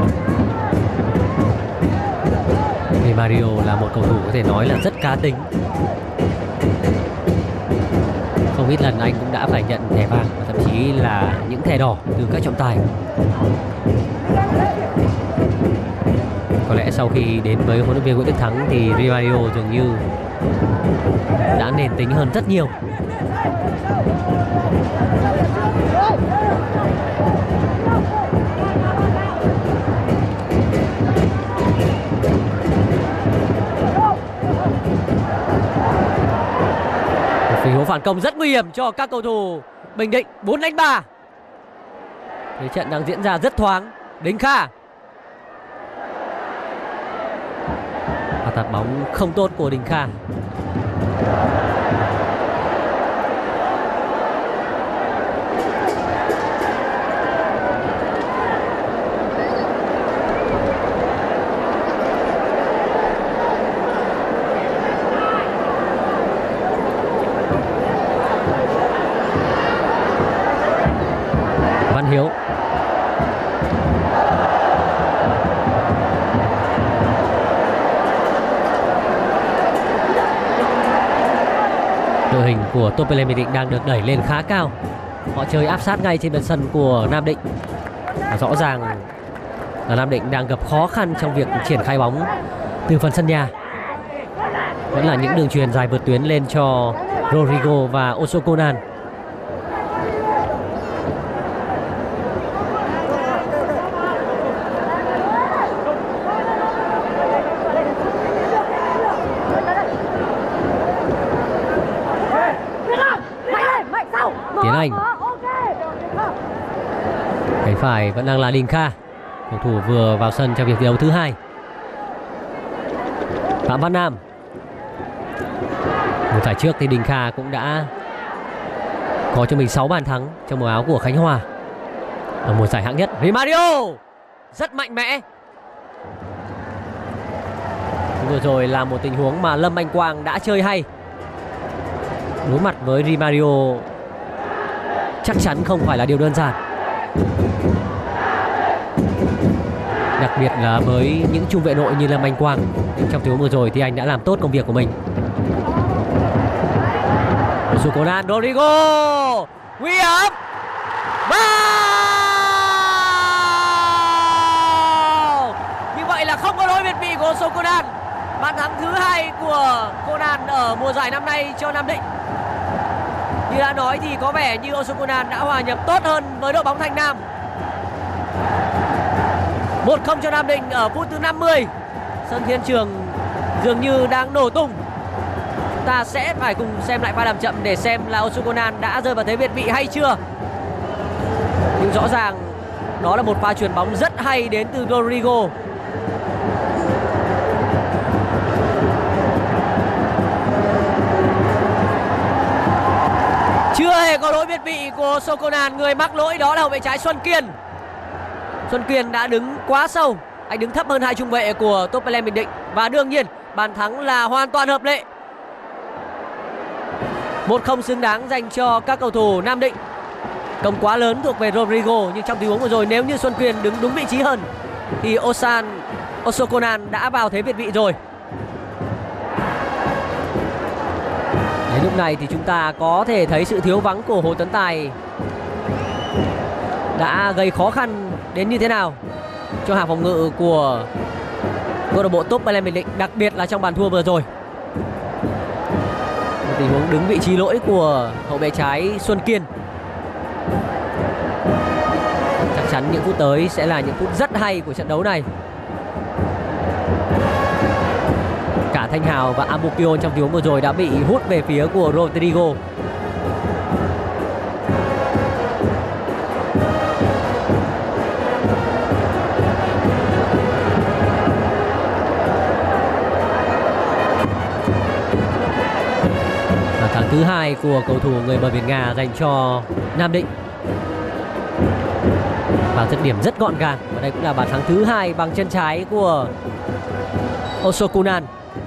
Mario là một cầu thủ có thể nói là rất cá tính, Không ít lần anh cũng đã phải nhận thẻ vàng và thậm chí là những thẻ đỏ từ các trọng tài. Có lẽ sau khi đến với huấn luyện viên Nguyễn Đức Thắng thì Rimario dường như đã nền tính hơn rất nhiều. Tình huống phản công rất nguy hiểm cho các cầu thủ Bình Định. 4-3. Thế trận đang diễn ra rất thoáng. Đình Kha. Pha tạt bóng không tốt của Đình Kha. Văn Hiếu. Đội hình của Topelec Bình Định đang được đẩy lên khá cao. Họ chơi áp sát ngay trên sân của Nam Định. Và rõ ràng là Nam Định đang gặp khó khăn trong việc triển khai bóng từ phần sân nhà. Vẫn là những đường chuyền dài vượt tuyến lên cho Rodrigo và Osokonan. Tiến Anh. Cánh phải vẫn đang là Đình Kha, cầu thủ vừa vào sân trong việc thi đấu thứ hai. Phạm Văn Nam. Mùa giải trước thì Đình Kha cũng đã có cho mình 6 bàn thắng trong màu áo của Khánh Hòa ở mùa giải hạng nhất. Rimario rất mạnh mẽ. Vừa rồi là một tình huống mà Lâm Anh Quang đã chơi hay. Đối mặt với Rimario chắc chắn không phải là điều đơn giản. Đặc biệt là với những trung vệ nội như Lâm Anh Quang. Trong tình huống vừa rồi thì anh đã làm tốt công việc của mình. Osokonan, Rodrigo nguy hiểm. Như vậy là không có lỗi việt vị của Osokonan. Bàn thắng thứ hai của Conan ở mùa giải năm nay cho Nam Định. Như đã nói thì có vẻ như Osokonan đã hòa nhập tốt hơn với đội bóng Thành Nam. 1-0 cho Nam Định ở phút thứ 50. Sân Thiên Trường dường như đang nổ tung. Chúng ta sẽ phải cùng xem lại pha làm chậm để xem là Osokonan đã rơi vào thế việt vị hay chưa. Nhưng rõ ràng đó là một pha chuyền bóng rất hay đến từ Rodrigo. Chưa hề có lỗi việt vị của Osokonan. Người mắc lỗi đó là hậu vệ trái Xuân Kiên. Xuân Kiên đã đứng quá sâu. Anh đứng thấp hơn hai trung vệ của Topelec Bình Định. Và đương nhiên bàn thắng là hoàn toàn hợp lệ. 1-0 xứng đáng dành cho các cầu thủ Nam Định. Công quá lớn thuộc về Rodrigo. Nhưng trong tình huống vừa rồi nếu như Xuân Kiên đứng đúng vị trí hơn thì Osokonan đã vào thế việt vị rồi. Đến lúc này thì chúng ta có thể thấy sự thiếu vắng của Hồ Tấn Tài đã gây khó khăn đến như thế nào cho hàng phòng ngự của câu lạc bộ Topelec Bình Định, đặc biệt là trong bàn thua vừa rồi. Một tình huống đứng vị trí lỗi của hậu vệ trái Xuân Kiên. Chắc chắn những phút tới sẽ là những phút rất hay của trận đấu này. Cả Thanh Hào và Abukion trong tình huống vừa rồi đã bị hút về phía của Rodrigo. Bàn thắng thứ hai của cầu thủ người bờ Việt Nga dành cho Nam Định. Và dứt điểm rất gọn gàng. Và đây cũng là bàn thắng thứ hai bằng chân trái của Osokonan.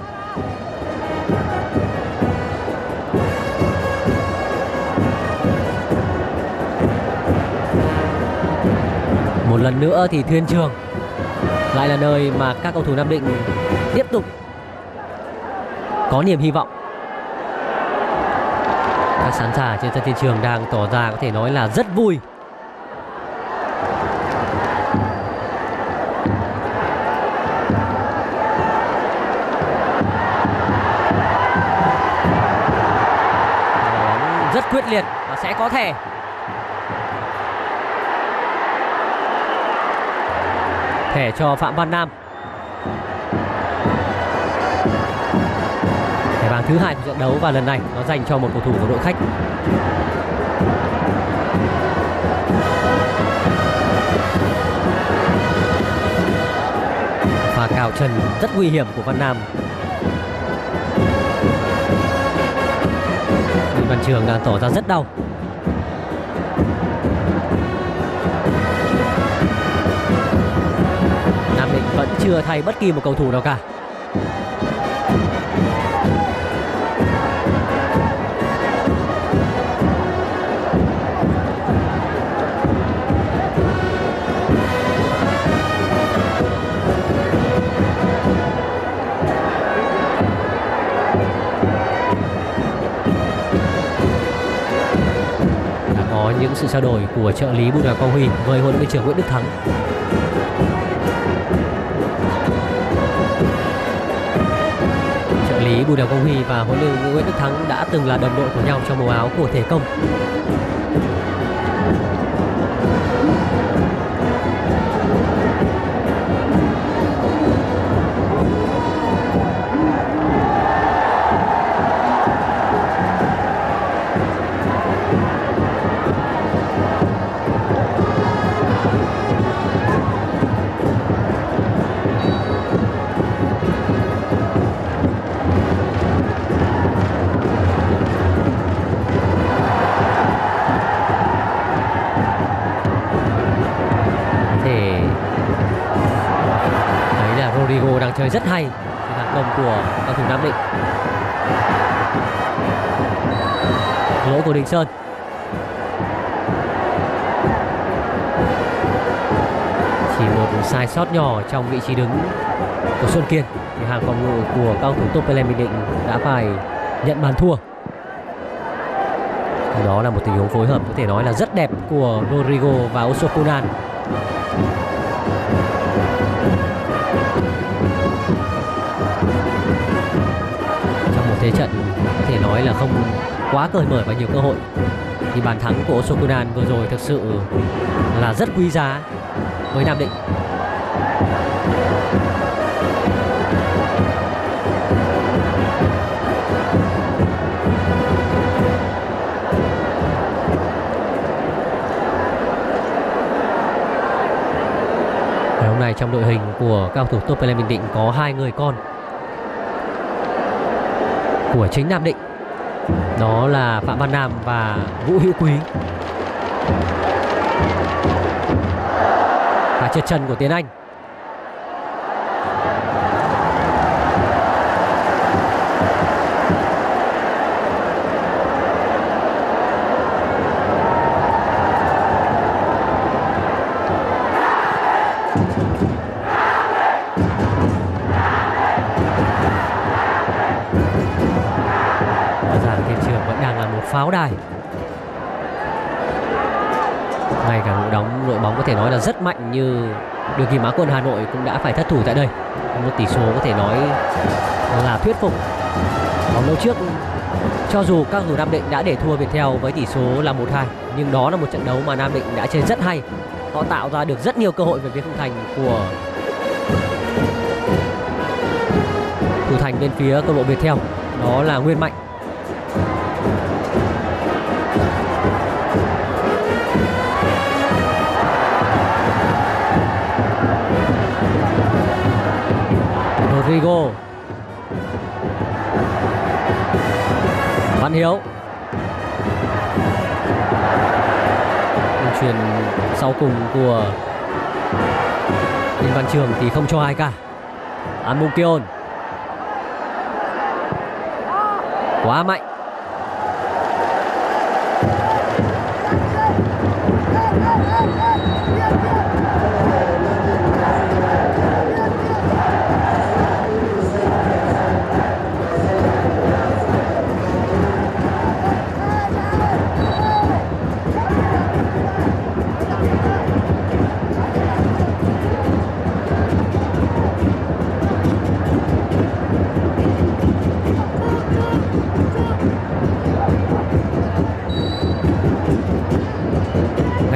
Một lần nữa thì Thiên Trường lại là nơi mà các cầu thủ Nam Định tiếp tục có niềm hy vọng. Các khán giả trên sân Thiên Trường đang tỏ ra có thể nói là rất vui. Rất quyết liệt và sẽ có thẻ. Thẻ cho Phạm Văn Nam. Thẻ vàng thứ 2 của trận đấu và lần này nó dành cho một cầu thủ của đội khách. Pha cào chân rất nguy hiểm của Văn Nam. Đinh Văn Trường đang tỏ ra rất đau. Nam Định vẫn chưa thay bất kỳ một cầu thủ nào cả. Có những sự trao đổi của trợ lý Bùi Hoàng Quang Huy với huấn luyện viên trưởng Nguyễn Đức Thắng. Trợ lý Bùi Hoàng Quang Huy và huấn luyện viên Nguyễn Đức Thắng đã từng là đồng đội của nhau trong màu áo của Thể Công. Rodrigo đang chơi rất hay trên hàng công của cầu thủ Nam Định. Lỗi của Đình Sơn. Chỉ một sai sót nhỏ trong vị trí đứng của Xuân Kiên thì hàng phòng ngự của cao thủ Top Pele Bình Định đã phải nhận bàn thua. Đó là một tình huống phối hợp có thể nói là rất đẹp của Rodrigo và Osokunan. Thế trận có thể nói là không quá cởi mở và nhiều cơ hội thì bàn thắng của Osokunan vừa rồi thực sự là rất quý giá với Nam Định. Ngày hôm nay trong đội hình của cao thủ Top Pele Bình Định có 2 người con của chính Nam Định, đó là Phạm Văn Nam và Vũ Hữu Quý. Và trượt chân của Tiến Anh. Pháo đài. Ngay cả đội bóng có thể nói là rất mạnh như Đường Kim Á Quân Hà Nội cũng đã phải thất thủ tại đây. Một tỷ số có thể nói là thuyết phục. Bóng đấu trước cho dù các cầu thủ Nam Định đã để thua Viettel với tỷ số là 1-2, nhưng đó là một trận đấu mà Nam Định đã chơi rất hay. Họ tạo ra được rất nhiều cơ hội về phía khung thành của thủ thành bên phía câu lạc bộ Viettel, đó là Nguyên Mạnh. Rodrigo, Văn Hiếu, chuyền sau cùng của Đinh Văn Trường thì không cho ai cả. An Mung Kion quá mạnh.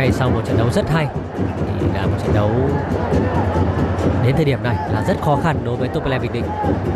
nay sau một trận đấu rất hay thì là một trận đấu đến thời điểm này là rất khó khăn đối với Top Eleven Bình Định.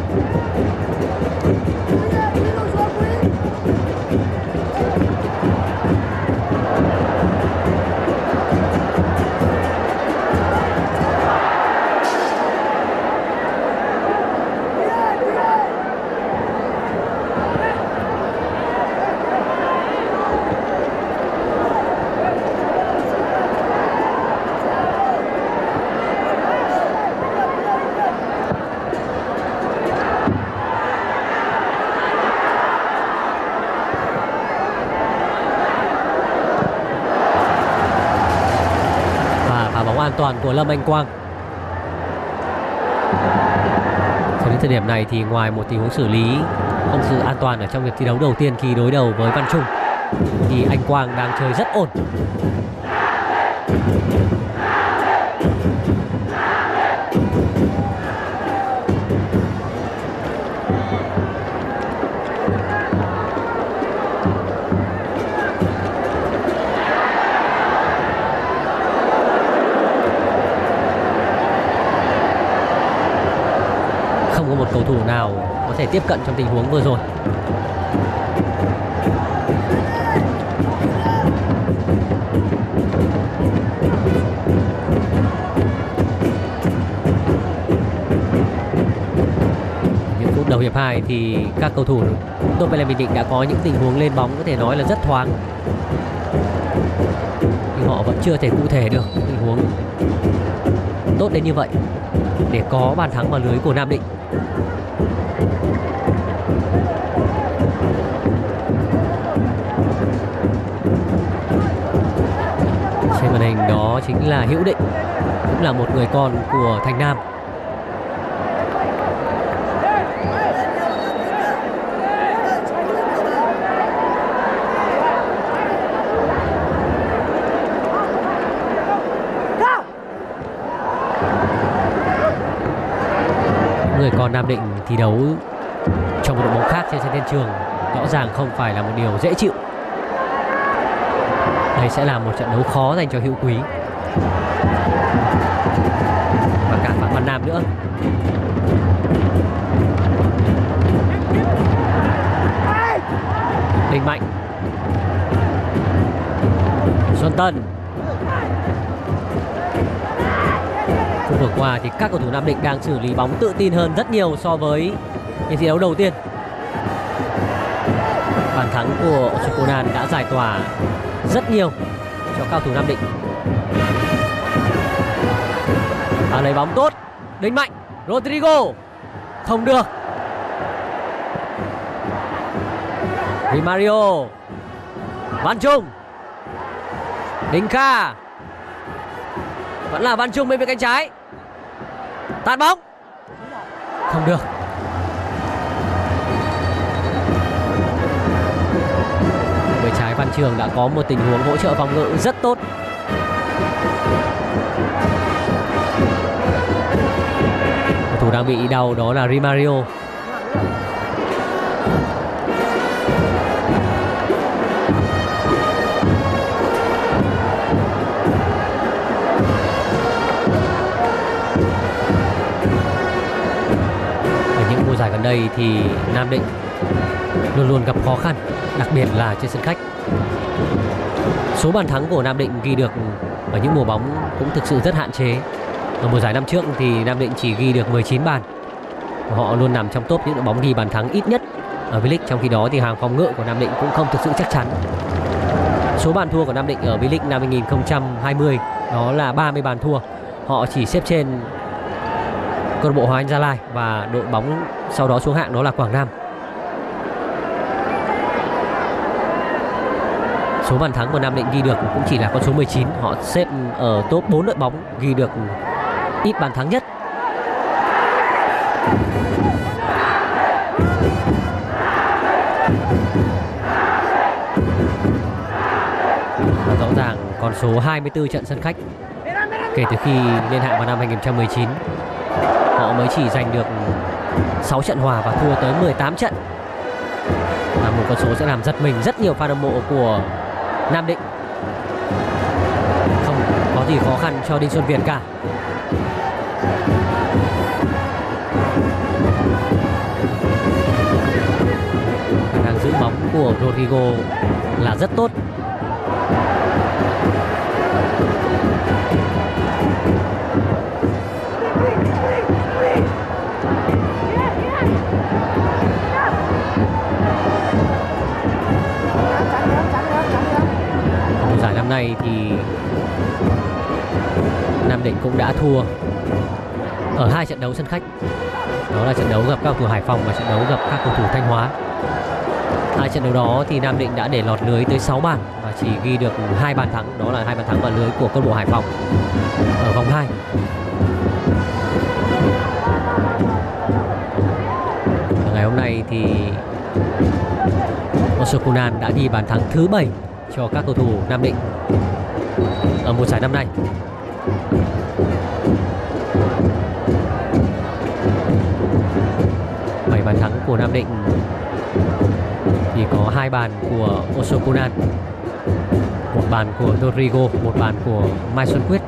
An toàn của Lâm Anh Quang. Cho đến thời điểm này thì ngoài một tình huống xử lý không sự an toàn ở trong hiệp thi đấu đầu tiên khi đối đầu với Văn Trung thì anh Quang đang chơi rất ổn. Không có một cầu thủ nào có thể tiếp cận trong tình huống vừa rồi. Những phút đầu hiệp 2 thì các cầu thủ Top Eleven Bình Định đã có những tình huống lên bóng có thể nói là rất thoáng, nhưng họ vẫn chưa thể cụ thể được tình huống tốt đến như vậy để có bàn thắng vào lưới của Nam Định. Trên màn hình đó chính là Hữu Định, cũng là một người con của Thành Nam. Người con Nam Định thi đấu trong một đội bóng khác trên sân Thiên Trường rõ ràng không phải là một điều dễ chịu. Đây sẽ là một trận đấu khó dành cho Hữu Quý và cả Phạm Văn Nam nữa. Đình Mạnh, Xuân Tân. Phút vừa qua thì các cầu thủ Nam Định đang xử lý bóng tự tin hơn rất nhiều so với những thi đấu đầu tiên. Bàn thắng của Sukonan đã giải tỏa rất nhiều cho cao thủ Nam Định. Lấy bóng tốt, Đình Mạnh, Rodrigo không được. Di Mario, Văn Trung, Đình Kha, vẫn là Văn Trung bên phía cánh trái, tạt bóng không được. Bên trái Văn Trường đã có một tình huống hỗ trợ phòng ngự rất tốt. Cầu thủ đang bị đau đó là Di Mario. Giải gần đây thì Nam Định luôn luôn gặp khó khăn, đặc biệt là trên sân khách. Số bàn thắng của Nam Định ghi được ở những mùa bóng cũng thực sự rất hạn chế. Ở mùa giải năm trước thì Nam Định chỉ ghi được 19 bàn. Họ luôn nằm trong top những đội bóng ghi bàn thắng ít nhất ở V-League. Trong khi đó thì hàng phòng ngự của Nam Định cũng không thực sự chắc chắn. Số bàn thua của Nam Định ở V-League năm 2020 đó là 30 bàn thua. Họ chỉ xếp trên câu lạc bộ Hoàng Anh Gia Lai và đội bóng sau đó xuống hạng đó là Quảng Nam. Số bàn thắng mà Nam Định ghi được cũng chỉ là con số 19. Họ xếp ở top 4 đội bóng ghi được ít bàn thắng nhất. Và rõ ràng con số 24 trận sân khách kể từ khi lên hạng vào năm 2019, họ mới chỉ giành được 6 trận hòa và thua tới 18 trận. Là một con số sẽ làm giật mình rất nhiều fan hâm mộ của Nam Định. gì khó khăn cho Đinh Xuân Việt cả. Khả năng giữ bóng của Rodrigo là rất tốt. Giải năm nay thì Nam Định cũng đã thua ở 2 trận đấu sân khách. Đó là trận đấu gặp các cầu thủ Hải Phòng và trận đấu gặp các cầu thủ Thanh Hóa. 2 trận đấu đó thì Nam Định đã để lọt lưới tới 6 bàn và chỉ ghi được 2 bàn thắng. Đó là 2 bàn thắng vào lưới của câu lạc bộ Hải Phòng ở vòng 2. Và ngày hôm nay thì Osokunan đã ghi bàn thắng thứ 7 cho các cầu thủ Nam Định ở mùa giải năm nay. Bàn thắng của Nam Định thì có 2 bàn của Osokunan, 1 bàn của Rodrigo, 1 bàn của Mai Xuân Quyết.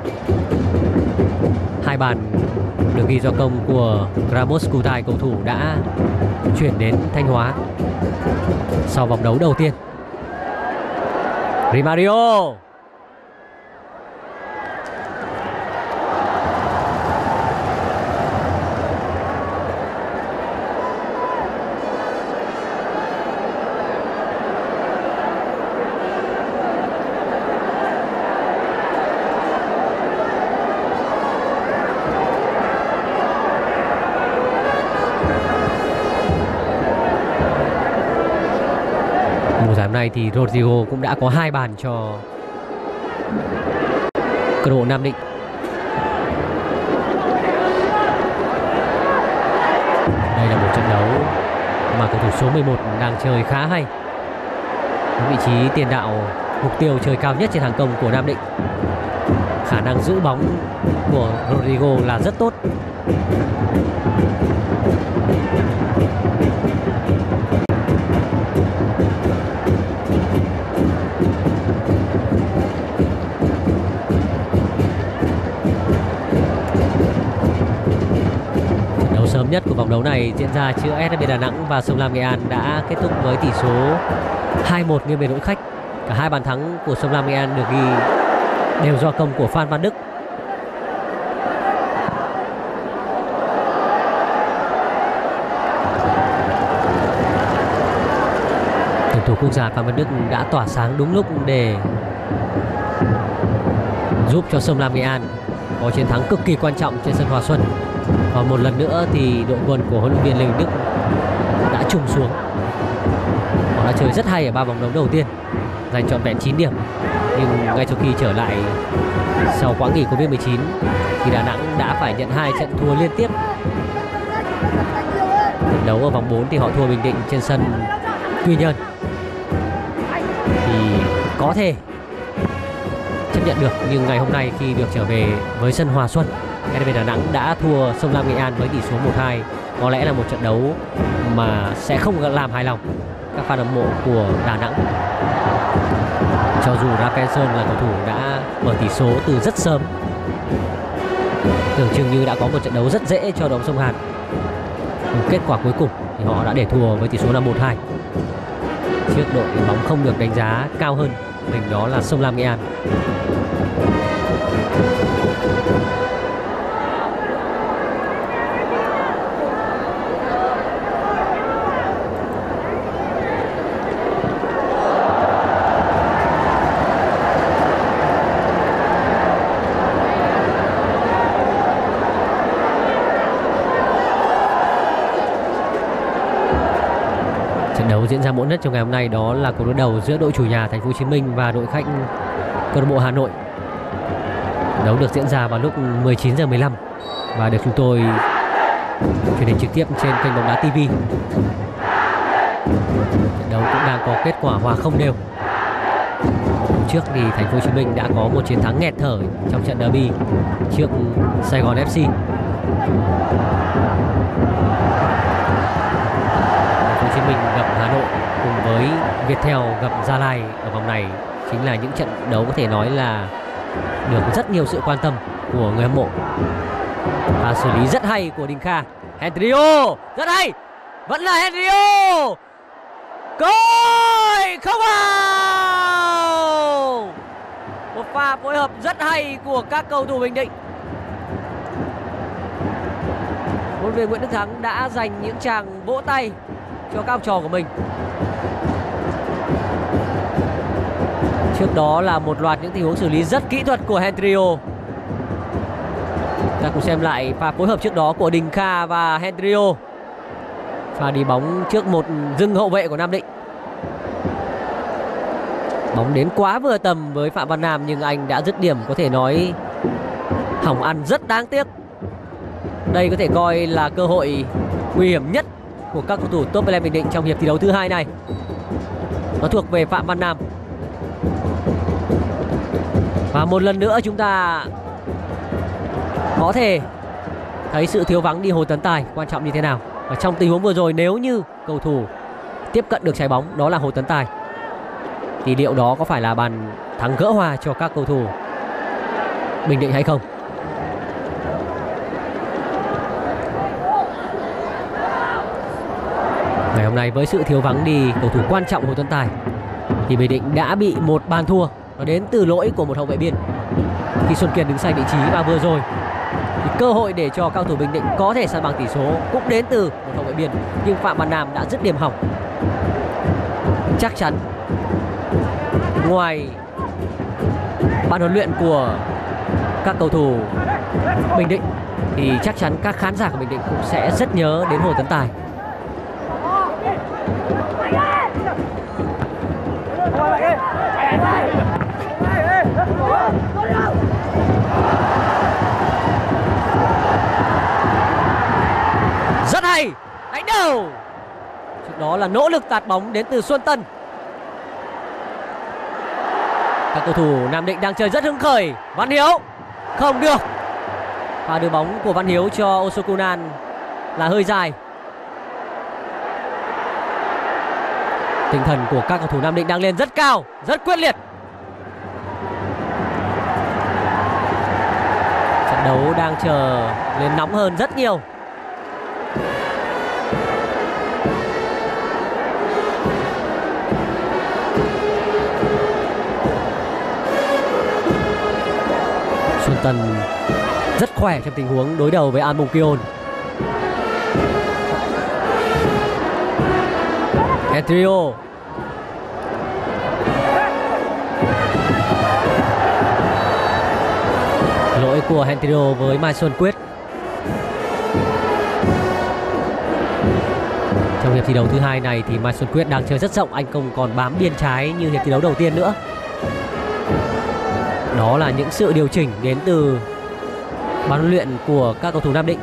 2 bàn được ghi do công của Ramos Kutai, cầu thủ đã chuyển đến Thanh Hóa sau vòng đấu đầu tiên. Rimario. Mùa giải này thì Rodrigo cũng đã có 2 bàn cho câu lạc bộ Nam Định. Đây là một trận đấu mà cầu thủ số 11 đang chơi khá hay. Vị trí tiền đạo mục tiêu chơi cao nhất trên hàng công của Nam Định. Khả năng giữ bóng của Rodrigo là rất tốt. Sớm nhất của vòng đấu này diễn ra giữa SSB Đà Nẵng và Sông Lam Nghệ An đã kết thúc với tỷ số 2-1 nghiêng về đội khách. Cả 2 bàn thắng của Sông Lam Nghệ An được ghi đều do công của Phan Văn Đức. Tuyển thủ quốc gia Phan Văn Đức đã tỏa sáng đúng lúc để giúp cho Sông Lam Nghệ An có chiến thắng cực kỳ quan trọng trên sân Hòa Xuân. Và một lần nữa thì đội quân của huấn luyện viên Lê Đình Đức đã trùng xuống. Họ đã chơi rất hay ở 3 vòng đấu đầu tiên, giành trọn vẹn 9 điểm. Nhưng ngay sau khi trở lại sau quãng nghỉ Covid-19 thì Đà Nẵng đã phải nhận 2 trận thua liên tiếp. Trận đấu ở vòng 4 thì họ thua Bình Định trên sân Quy Nhơn. Thì có thể chấp nhận được, nhưng ngày hôm nay khi được trở về với sân Hòa Xuân, SSB Đà Nẵng đã thua Sông Lam Nghệ An với tỷ số 1-2. Có lẽ là một trận đấu mà sẽ không làm hài lòng các fan hâm mộ của Đà Nẵng. Cho dù Rafael Sơn là cầu thủ đã mở tỷ số từ rất sớm, tưởng chừng như đã có một trận đấu rất dễ cho đội bóng Sông Hàn. Nhưng kết quả cuối cùng thì họ đã để thua với tỷ số là 1-2 trước đội bóng không được đánh giá cao hơn mình, đó là Sông Lam Nghệ An. Trận đấu diễn ra muộn nhất trong ngày hôm nay đó là cuộc đối đầu giữa đội chủ nhà Thành phố Hồ Chí Minh và đội khách câu lạc bộ Hà Nội. Đấu được diễn ra vào lúc 19h15 và được chúng tôi truyền hình trực tiếp trên kênh Bóng Đá TV. Trận đấu cũng đang có kết quả hòa không đều. Hôm trước thì Thành phố Hồ Chí Minh đã có một chiến thắng nghẹt thở trong trận derby trước Sài Gòn FC. Hồ Chí Minh gặp Hà Nội cùng với Viettel gặp Gia Lai ở vòng này chính là những trận đấu có thể nói là được rất nhiều sự quan tâm của người hâm mộ. Và xử lý rất hay của Đình Kha. Henrio rất hay, vẫn là Henrio. Gol không vào. Một pha phối hợp rất hay của các cầu thủ Bình Định. Huấn luyện viên Nguyễn Đức Thắng đã dành những tràng vỗ tay cho các học trò của mình. Trước đó là một loạt những tình huống xử lý rất kỹ thuật của Henrio. Ta cùng xem lại pha phối hợp trước đó của Đình Kha và Henrio. Pha đi bóng trước một dưng hậu vệ của Nam Định. Bóng đến quá vừa tầm với Phạm Văn Nam nhưng anh đã dứt điểm, có thể nói hỏng ăn rất đáng tiếc. Đây có thể coi là cơ hội nguy hiểm nhất của các cầu thủ Top Eleven Bình Định trong hiệp thi đấu thứ hai này. Nó thuộc về Phạm Văn Nam. Và một lần nữa chúng ta có thể thấy sự thiếu vắng đi Hồ Tấn Tài quan trọng như thế nào. Và trong tình huống vừa rồi, nếu như cầu thủ tiếp cận được trái bóng đó là Hồ Tấn Tài, thì liệu đó có phải là bàn thắng gỡ hòa cho các cầu thủ Bình Định hay không? Ngày hôm nay với sự thiếu vắng đi cầu thủ quan trọng Hồ Tấn Tài thì Bình Định đã bị một bàn thua. Nó đến từ lỗi của một hậu vệ biên khi Xuân Kiên đứng sai vị trí. Và vừa rồi thì cơ hội để cho cao thủ Bình Định có thể san bằng tỷ số cũng đến từ một hậu vệ biên, nhưng Phạm Văn Nam đã dứt điểm hỏng. Chắc chắn ngoài ban huấn luyện của các cầu thủ Bình Định thì chắc chắn các khán giả của Bình Định cũng sẽ rất nhớ đến Hồ Tấn Tài. Rất hay, đánh đầu. Trước đó là nỗ lực tạt bóng đến từ Xuân Tân. Các cầu thủ Nam Định đang chơi rất hứng khởi. Văn Hiếu không được. Và đưa bóng của Văn Hiếu cho Osokunan là hơi dài. Tinh thần của các cầu thủ Nam Định đang lên rất cao, rất quyết liệt. Trận đấu đang trở lên nóng hơn rất nhiều. Xuân Tân rất khỏe trong tình huống đối đầu với An Bông Kion. Henrio lỗi của Henrio với Mai Xuân Quyết. Trong hiệp thi đấu thứ hai này thì Mai Xuân Quyết đang chơi rất rộng, anh không còn bám biên trái như hiệp thi đấu đầu tiên nữa. Đó là những sự điều chỉnh đến từ ban huấn luyện của các cầu thủ Nam Định.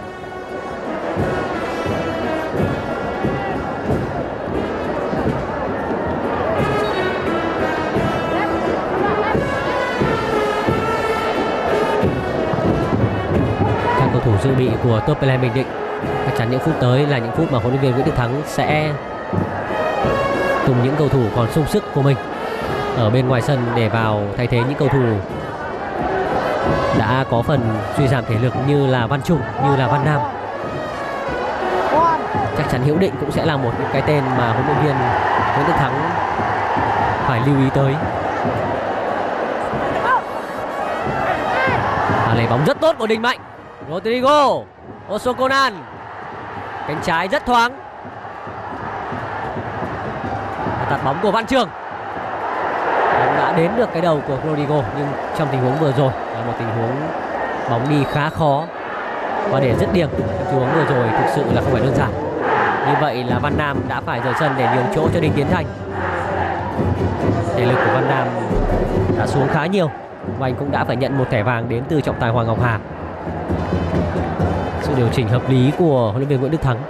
Các cầu thủ dự bị của Top Eleven Bình Định chắc chắn những phút tới là những phút mà huấn luyện viên Nguyễn Đức Thắng sẽ cùng những cầu thủ còn sung sức của mình ở bên ngoài sân để vào thay thế những cầu thủ đã có phần suy giảm thể lực như là Văn Trung, như là Văn Nam. Chắc chắn Hiễu Định cũng sẽ là một cái tên mà huấn luyện viên Nguyễn Đức Thắng phải lưu ý tới. Và lấy bóng rất tốt của Đình Mạnh. Rodrigo Osokonan, cánh trái rất thoáng. Tạt bóng của Văn Trường đã đến được cái đầu của Rodrigo, nhưng trong tình huống vừa rồi là một tình huống bóng đi khá khó và để dứt điểm trong tình huống vừa rồi thực sự là không phải đơn giản. Như vậy là Văn Nam đã phải rời sân để nhường chỗ cho Đinh Tiến Thành. Thể lực của Văn Nam đã xuống khá nhiều và anh cũng đã phải nhận một thẻ vàng đến từ trọng tài Hoàng Ngọc Hà. Sự điều chỉnh hợp lý của huấn luyện viên Nguyễn Đức Thắng.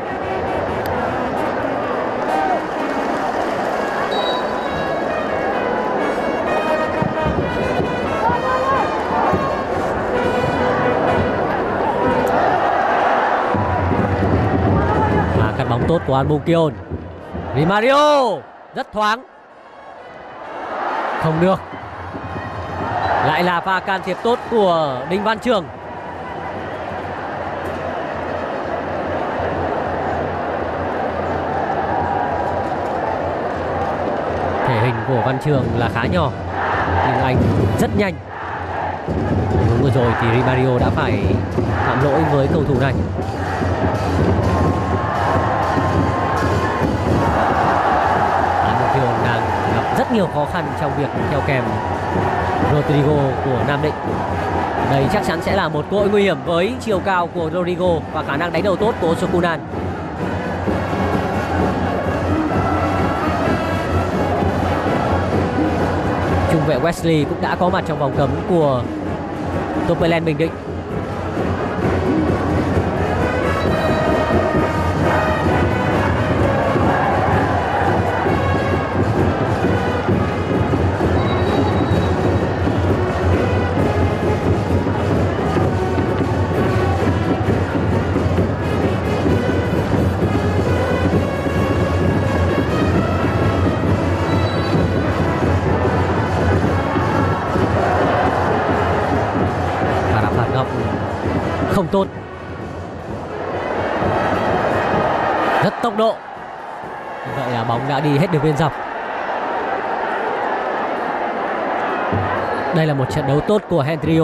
Cắt bóng tốt của An Bông Kion. Vì Mario rất thoáng. Không được. Lại là pha can thiệp tốt của Đinh Văn Trường. Thể hình của Văn Trường là khá nhỏ nhưng anh rất nhanh. Đúng vừa rồi thì Rimario đã phải phạm lỗi với cầu thủ này. Anfield đang gặp rất nhiều khó khăn trong việc theo kèm Rodrigo của Nam Định. Đây chắc chắn sẽ là một cơ hội nguy hiểm với chiều cao của Rodrigo và khả năng đánh đầu tốt của Sokunan. Trung vệ Wesley cũng đã có mặt trong vòng cấm của Topelen Bình Định. Không tốt, rất tốc độ. Vậy là bóng đã đi hết đường biên dọc. Đây là một trận đấu tốt của Hendrio.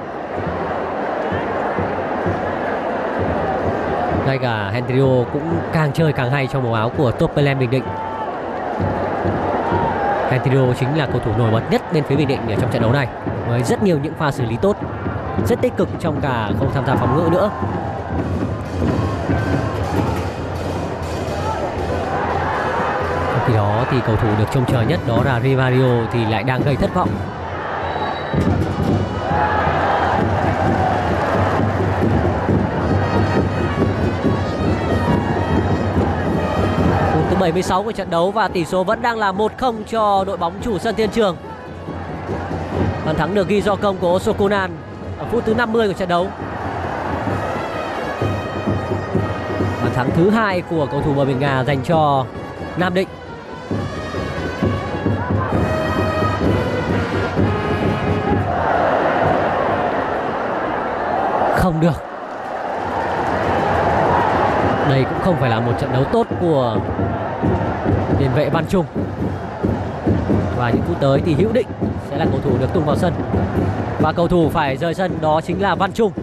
Ngay cả Hendrio cũng càng chơi càng hay trong màu áo của Topelen Bình Định. Hendrio chính là cầu thủ nổi bật nhất bên phía Bình Định ở trong trận đấu này, với rất nhiều những pha xử lý tốt, rất tích cực trong cả không tham gia phòng ngự nữa. Trong khi đó thì cầu thủ được trông chờ nhất đó là Rimario thì lại đang gây thất vọng. Phút thứ 76 của trận đấu và tỷ số vẫn đang là 1-0 cho đội bóng chủ sân Thiên Trường. Bàn thắng được ghi do công của Sokunan ở phút thứ 50 của trận đấu. Bàn thắng thứ 2 của cầu thủ bờ biển Nga dành cho Nam Định. Không được. Đây cũng không phải là một trận đấu tốt của tiền vệ Văn Trung. Và những phút tới thì Hữu Định sẽ là cầu thủ được tung vào sân. Và cầu thủ phải rời sân đó chính là Văn Trung.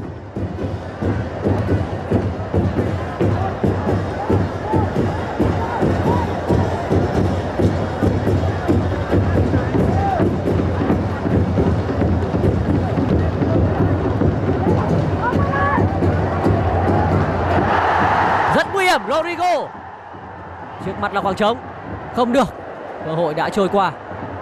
Rất nguy hiểm, Rodrigo. Trước mặt là khoảng trống. Không được, cơ hội đã trôi qua.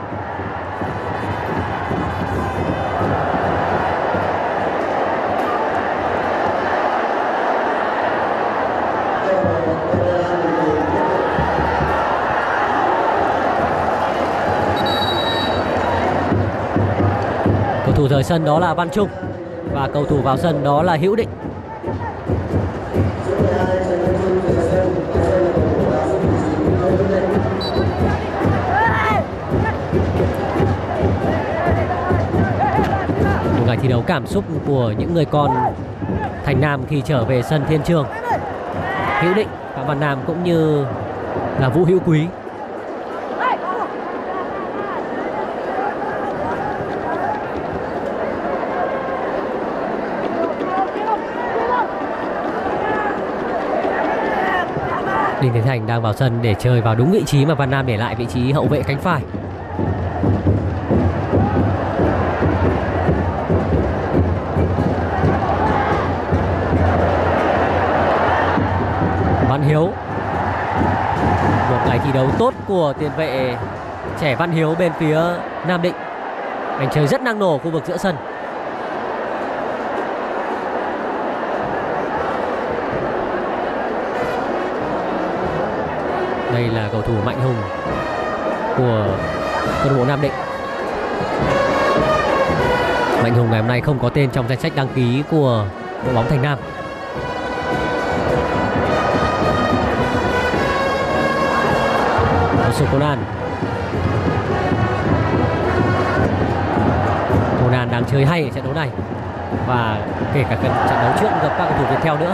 Cầu thủ rời sân đó là Văn Trung và cầu thủ vào sân đó là Hữu Định. Một ngày thi đấu cảm xúc của những người con Thành Nam khi trở về sân Thiên Trường. Hữu Định, Phạm Văn Nam cũng như là Vũ Hữu Quý. Đinh Thế Thành đang vào sân để chơi vào đúng vị trí mà Văn Nam để lại, vị trí hậu vệ cánh phải. Văn Hiếu. Một ngày thi đấu tốt của tiền vệ trẻ Văn Hiếu bên phía Nam Định. Anh chơi rất năng nổ khu vực giữa sân. Đây là cầu thủ Mạnh Hùng của câu lạc bộ Nam Định. Mạnh Hùng ngày hôm nay không có tên trong danh sách đăng ký của đội bóng Thành Nam. Sokonan Conan đang chơi hay ở trận đấu này, và kể cả trận đấu trước gặp các cầu thủ Viettel nữa.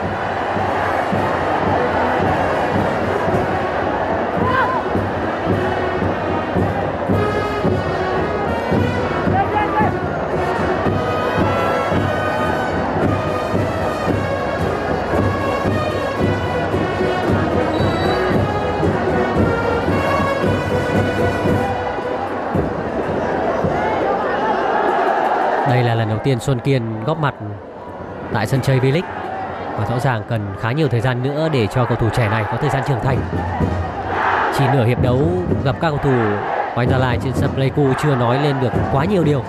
Đây là lần đầu tiên Xuân Kiên góp mặt tại sân chơi V-League, và rõ ràng cần khá nhiều thời gian nữa để cho cầu thủ trẻ này có thời gian trưởng thành. Chỉ nửa hiệp đấu gặp các cầu thủ Oanh Gia Lai trên sân Pleiku chưa nói lên được quá nhiều điều.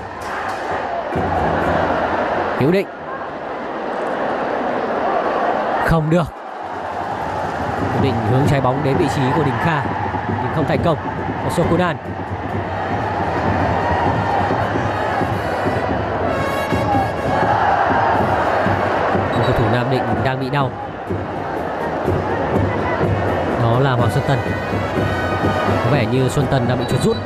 Hữu Định không được. Hữu Định hướng trái bóng đến vị trí của Đình Kha nhưng không thành công. Osokunan cầu thủ Nam Định đang bị đau, đó là Hoàng Xuân Tân. Có vẻ như Xuân Tân đã bị chuột rút.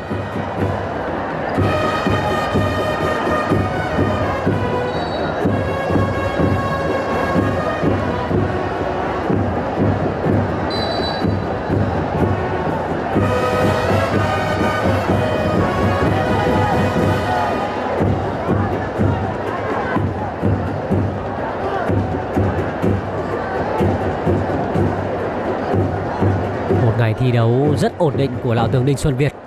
Ngày thi đấu rất ổn định của lão tướng Đinh Xuân Việt.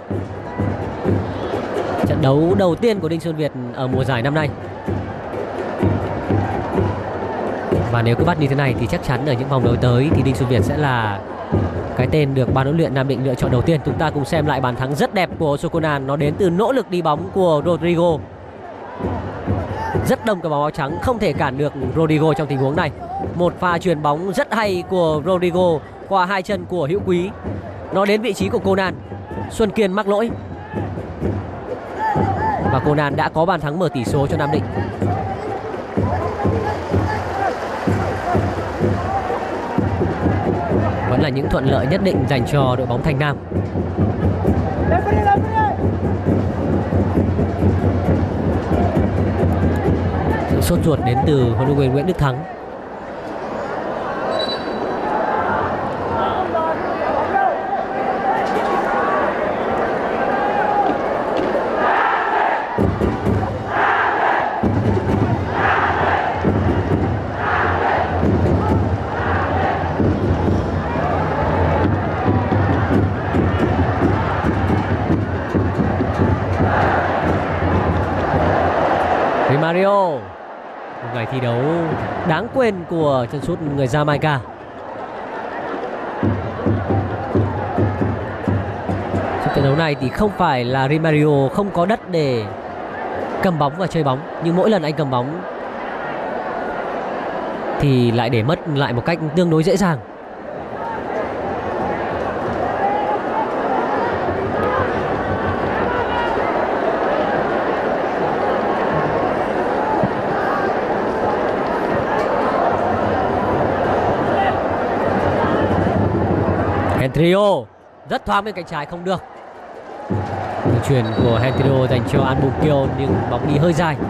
Trận đấu đầu tiên của Đinh Xuân Việt ở mùa giải năm nay, và nếu cứ bắt như thế này thì chắc chắn ở những vòng đấu tới thì Đinh Xuân Việt sẽ là cái tên được ban huấn luyện Nam Định lựa chọn đầu tiên. Chúng ta cùng xem lại bàn thắng rất đẹp của Sokonan. Nó đến từ nỗ lực đi bóng của Rodrigo. Rất đông cái bóng áo trắng không thể cản được Rodrigo trong tình huống này. Một pha chuyền bóng rất hay của Rodrigo qua hai chân của Hữu Quý. Nó đến vị trí của Conan. Xuân Kiên mắc lỗi và Conan đã có bàn thắng mở tỷ số cho Nam Định. Vẫn là những thuận lợi nhất định dành cho đội bóng Thành Nam. Sự sốt ruột đến từ huấn luyện viên Nguyễn Đức Thắng. Mario, một ngày thi đấu đáng quên của chân sút người Jamaica. Trong trận đấu này thì không phải là Rimario không có đất để cầm bóng và chơi bóng, nhưng mỗi lần anh cầm bóng thì lại để mất lại một cách tương đối dễ dàng. Hentrio rất thoáng bên cánh trái, không được. Đường chuyền của Hentrio dành cho An Bukio nhưng bóng đi hơi dài.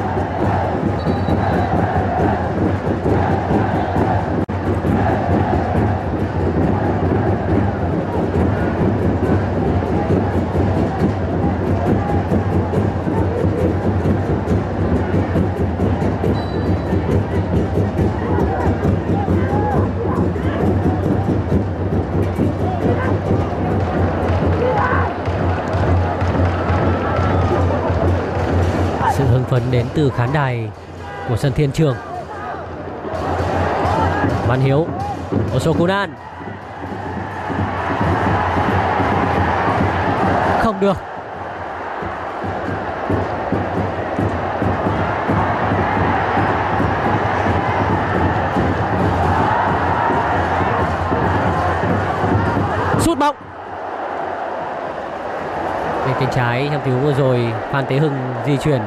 Hưng phấn đến từ khán đài của sân Thiên Trường. Văn Hiếu, Osokunan không được. Sút bóng bên cánh trái. Trong tình huống vừa rồi Phan Tế Hưng di chuyển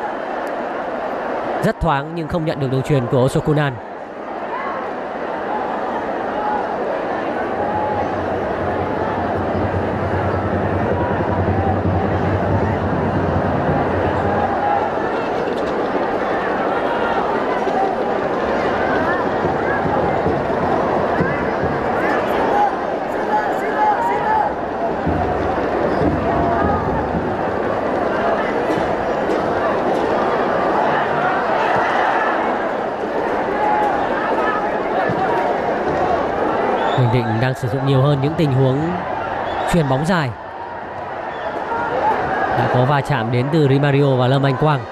rất thoáng nhưng không nhận được đường chuyền của Osokunan. đang sử dụng nhiều hơn những tình huống chuyền bóng dài. Đã có va chạm đến từ Rimario và Lâm Anh Quang.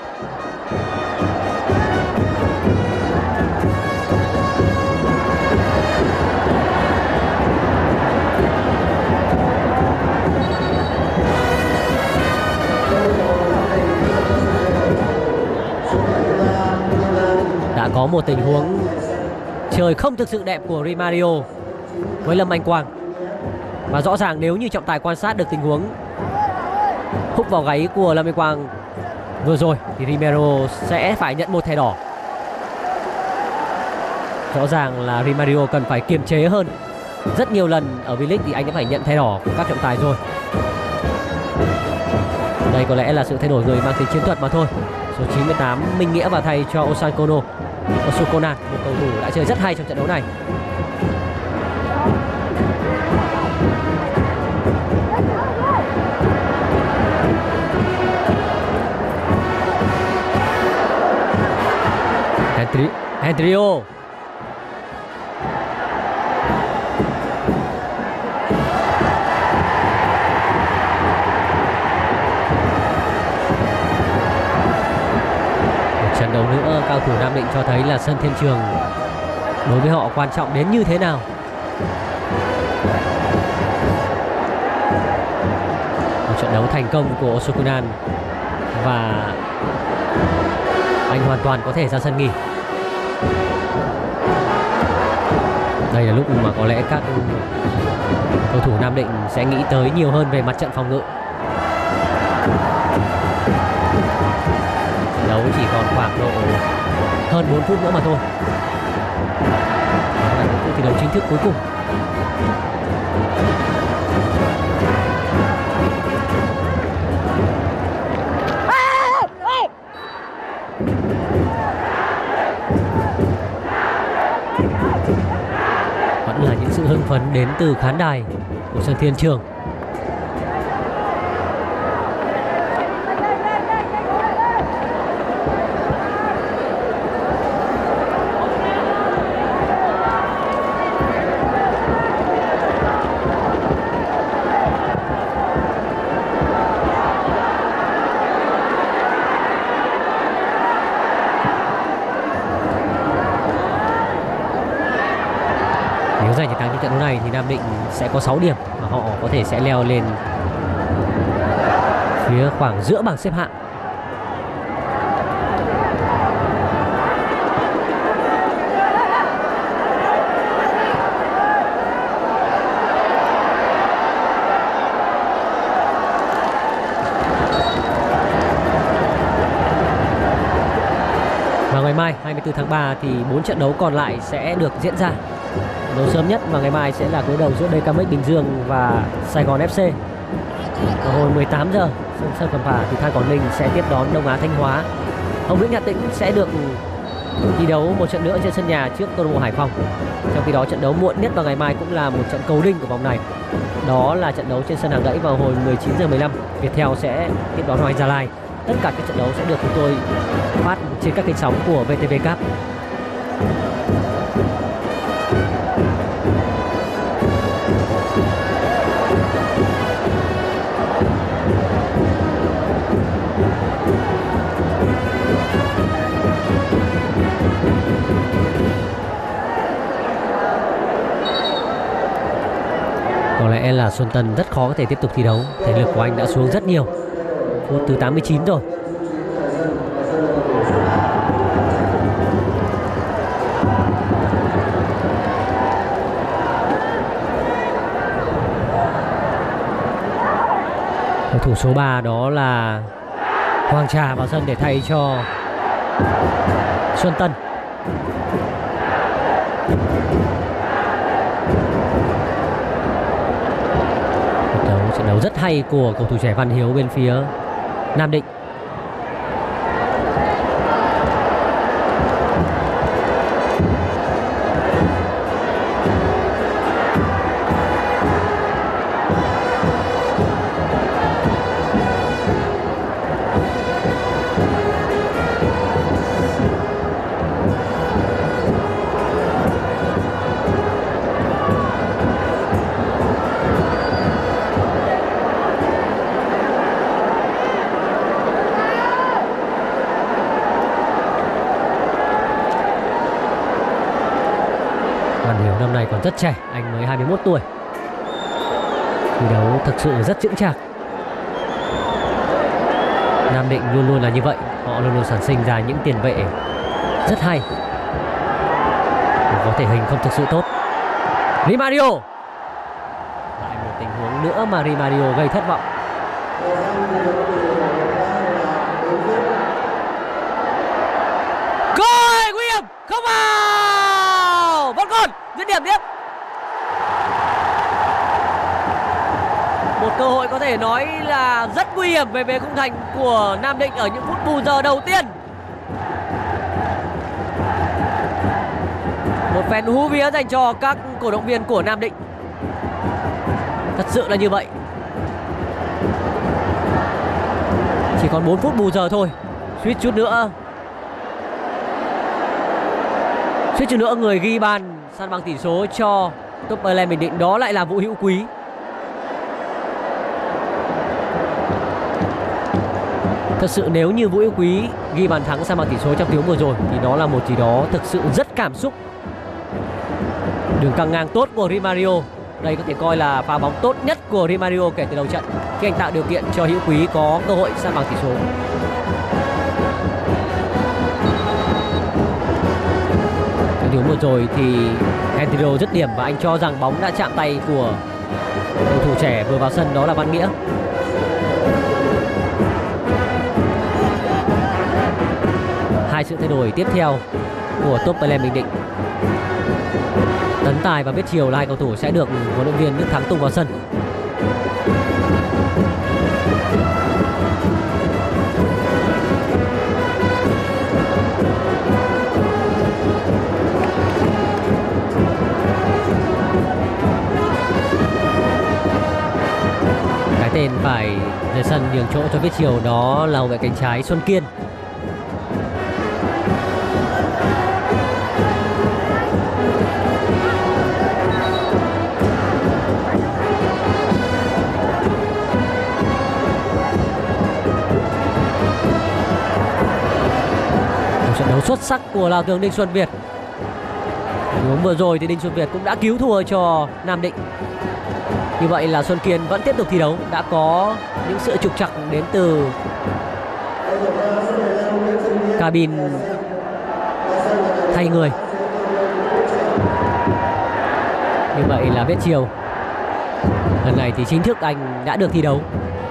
Đã có một tình huống chơi không thực sự đẹp của Rimario với Lâm Anh Quang. Và rõ ràng nếu như trọng tài quan sát được tình huống húc vào gáy của Lâm Anh Quang vừa rồi thì Rimario sẽ phải nhận một thẻ đỏ. Rõ ràng là Rimario cần phải kiềm chế hơn. Rất nhiều lần ở V-League thì anh đã phải nhận thẻ đỏ của các trọng tài rồi. Đây có lẽ là sự thay đổi người mang tính chiến thuật mà thôi. Số 98 Minh Nghĩa vào thay cho Osukonan, một cầu thủ đã chơi rất hay trong trận đấu này. Andrio. Trận đấu nữa, cao thủ Nam Định cho thấy là sân Thiên Trường đối với họ quan trọng đến như thế nào. Một trận đấu thành công của Osukunan và anh hoàn toàn có thể ra sân nghỉ. Đây là lúc mà có lẽ các cầu thủ Nam Định sẽ nghĩ tới nhiều hơn về mặt trận phòng ngự. Trận đấu chỉ còn khoảng độ hơn 4 phút nữa mà thôi. Đó là những phút thi đấu chính thức cuối cùng. Vẫn là những sự hưng phấn đến từ khán đài của sân Thiên Trường. Nếu giành chiến thắng trong trận đấu này thì Nam Định sẽ có 6 điểm và họ có thể sẽ leo lên phía khoảng giữa bảng xếp hạng. Và ngày mai 24 tháng 3 thì 4 trận đấu còn lại sẽ được diễn ra. Đấu sớm nhất và ngày mai sẽ là đối đầu giữa DKMX Bình Dương và Sài Gòn FC. Vào hồi 18 giờ, sân Cẩm Phả thì Than Quảng Ninh sẽ tiếp đón Đông Á Thanh Hóa. Hồng Lĩnh Hà Tĩnh sẽ được thi đấu một trận nữa trên sân nhà trước câu lạc bộ Hải Phòng. Trong khi đó trận đấu muộn nhất vào ngày mai cũng là một trận cầu đinh của vòng này. Đó là trận đấu trên sân Hàng Đẫy vào hồi 19 giờ 15. Viettel sẽ tiếp đón Hoàng Anh Gia Lai. Tất cả các trận đấu sẽ được chúng tôi phát trên các kênh sóng của VTV Cup. Có lẽ là Xuân Tân rất khó có thể tiếp tục thi đấu. Thể lực của anh đã xuống rất nhiều. Phút thứ 89 rồi. Cầu thủ số 3 đó là Hoàng Trà vào sân để thay cho Xuân Tân. Trận đấu rất hay của cầu thủ trẻ Văn Hiếu bên phía Nam Định. Phan Hiếu năm nay còn rất trẻ, anh mới 21 tuổi. Thi đấu thực sự rất chững chạc. Nam Định luôn luôn là như vậy, họ luôn luôn sản sinh ra những tiền vệ rất hay, có thể hình không thực sự tốt. Di Mario, lại một tình huống nữa mà Di Mario gây thất vọng. Goal nguy hiểm, không vào, vẫn còn dứt điểm tiếp. Một cơ hội có thể nói là rất nguy hiểm về khung thành của Nam Định ở những phút bù giờ đầu tiên. Một phen hú vía dành cho các cổ động viên của Nam Định. Thật sự là như vậy. Chỉ còn 4 phút bù giờ thôi, suýt chút nữa người ghi bàn san bằng tỷ số cho Top Airline Bình Định đó lại là Vũ Hữu Quý. Thật sự nếu như Vũ Hữu Quý ghi bàn thắng san bằng tỷ số trong tiếng vừa rồi thì đó là một gì đó thực sự rất cảm xúc. Đường căng ngang tốt của Di Mario. Đây có thể coi là pha bóng tốt nhất của Di Mario kể từ đầu trận, khi anh tạo điều kiện cho Hữu Quý có cơ hội san bằng tỷ số. Trong tiếng vừa rồi thì Hendro dứt điểm và anh cho rằng bóng đã chạm tay của cầu thủ trẻ vừa vào sân, đó là Văn Nghĩa. Hai sự thay đổi tiếp theo của Top Airline Bình Định. Tấn Tài và Viết Triều là hai cầu thủ sẽ được huấn luyện viên Đức Thắng tung vào sân. Cái tên phải rời sân nhường chỗ cho Viết Triều đó là hậu vệ cánh trái Xuân Kiên. Trận đấu xuất sắc của lão tướng Đinh Xuân Việt. Hôm vừa rồi thì Đinh Xuân Việt cũng đã cứu thua cho Nam Định. Như vậy là Xuân Kiên vẫn tiếp tục thi đấu. Đã có những sự trục trặc đến từ cabin thay người. Như vậy là Viết Triều lần này thì chính thức anh đã được thi đấu.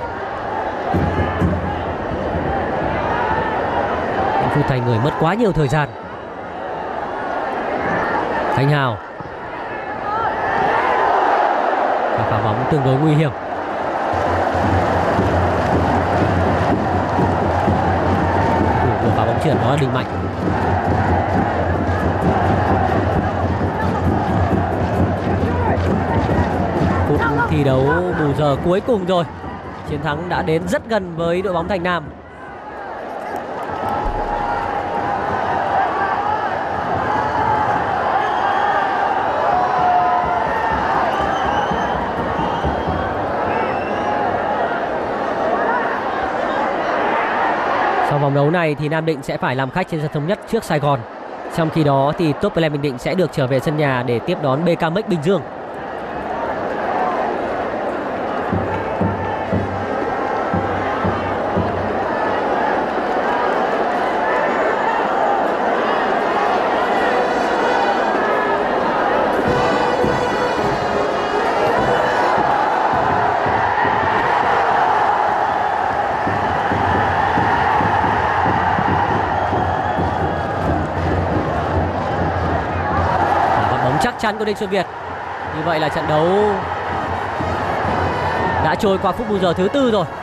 Phút thay người mất quá nhiều thời gian. Thanh Hào, pha bóng tương đối nguy hiểm. Thủ của pha bóng chuyển đó là Đình Mạnh. Phút thi đấu bù giờ cuối cùng rồi, chiến thắng đã đến rất gần với đội bóng Thành Nam. Sau vòng đấu này thì Nam Định sẽ phải làm khách trên sân Thống Nhất trước Sài Gòn. Trong khi đó thì Top Airline Bình Định sẽ được trở về sân nhà để tiếp đón BKMX Bình Dương. Chắc chắn của Đinh Xuân Việt. Như vậy là trận đấu đã trôi qua phút bù giờ thứ 4 rồi.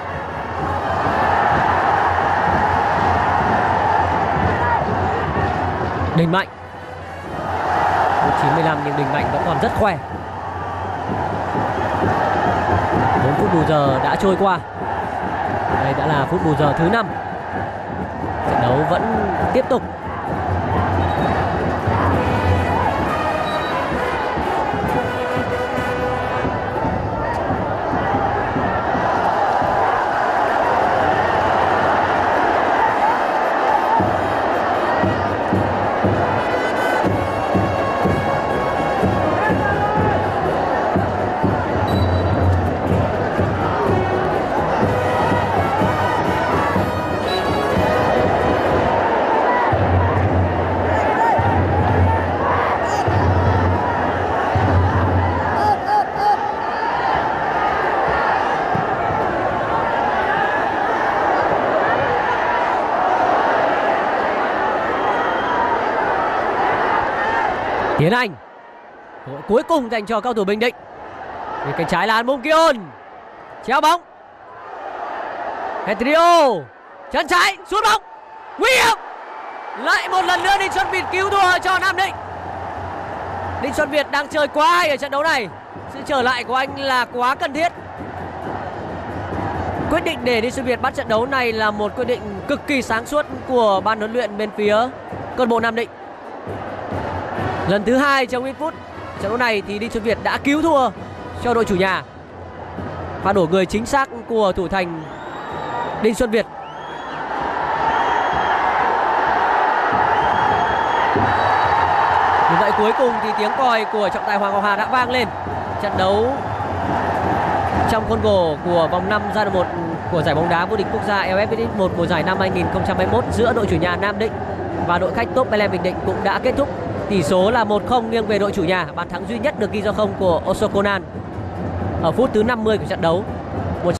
Đình Mạnh, phút 95 nhưng Đình Mạnh vẫn còn rất khỏe. 4 phút bù giờ đã trôi qua. Đây đã là phút bù giờ thứ 5. Trận đấu vẫn tiếp tục. Tiến Anh, cơ hội cuối cùng dành cho cầu thủ Bình Định. Bên cánh trái là An Bông Kion, treo bóng. Hetrio, chân trái sút bóng, nguy hiểm. Lại một lần nữa Đinh Xuân Việt cứu thua cho Nam Định. Đinh Xuân Việt đang chơi quá hay ở trận đấu này. Sự trở lại của anh là quá cần thiết. Quyết định để Đinh Xuân Việt bắt trận đấu này là một quyết định cực kỳ sáng suốt của ban huấn luyện bên phía câu lạc bộ Nam Định. Lần thứ 2 trong ít phút trận đấu này thì Đinh Xuân Việt đã cứu thua cho đội chủ nhà. Pha đổ người chính xác của thủ thành Đinh Xuân Việt. Như vậy cuối cùng thì tiếng còi của trọng tài Hoàng Ngọc Hà đã vang lên. Trận đấu trong khuôn khổ của vòng 5 giai đoạn 1 của giải bóng đá vô địch quốc gia AFF 1 mùa giải năm 2021 giữa đội chủ nhà Nam Định và đội khách Top Elem Bình Định cũng đã kết thúc. Tỷ số là 1-0 nghiêng về đội chủ nhà. Bàn thắng duy nhất được ghi do không của Osokonan ở phút thứ 50 của trận đấu.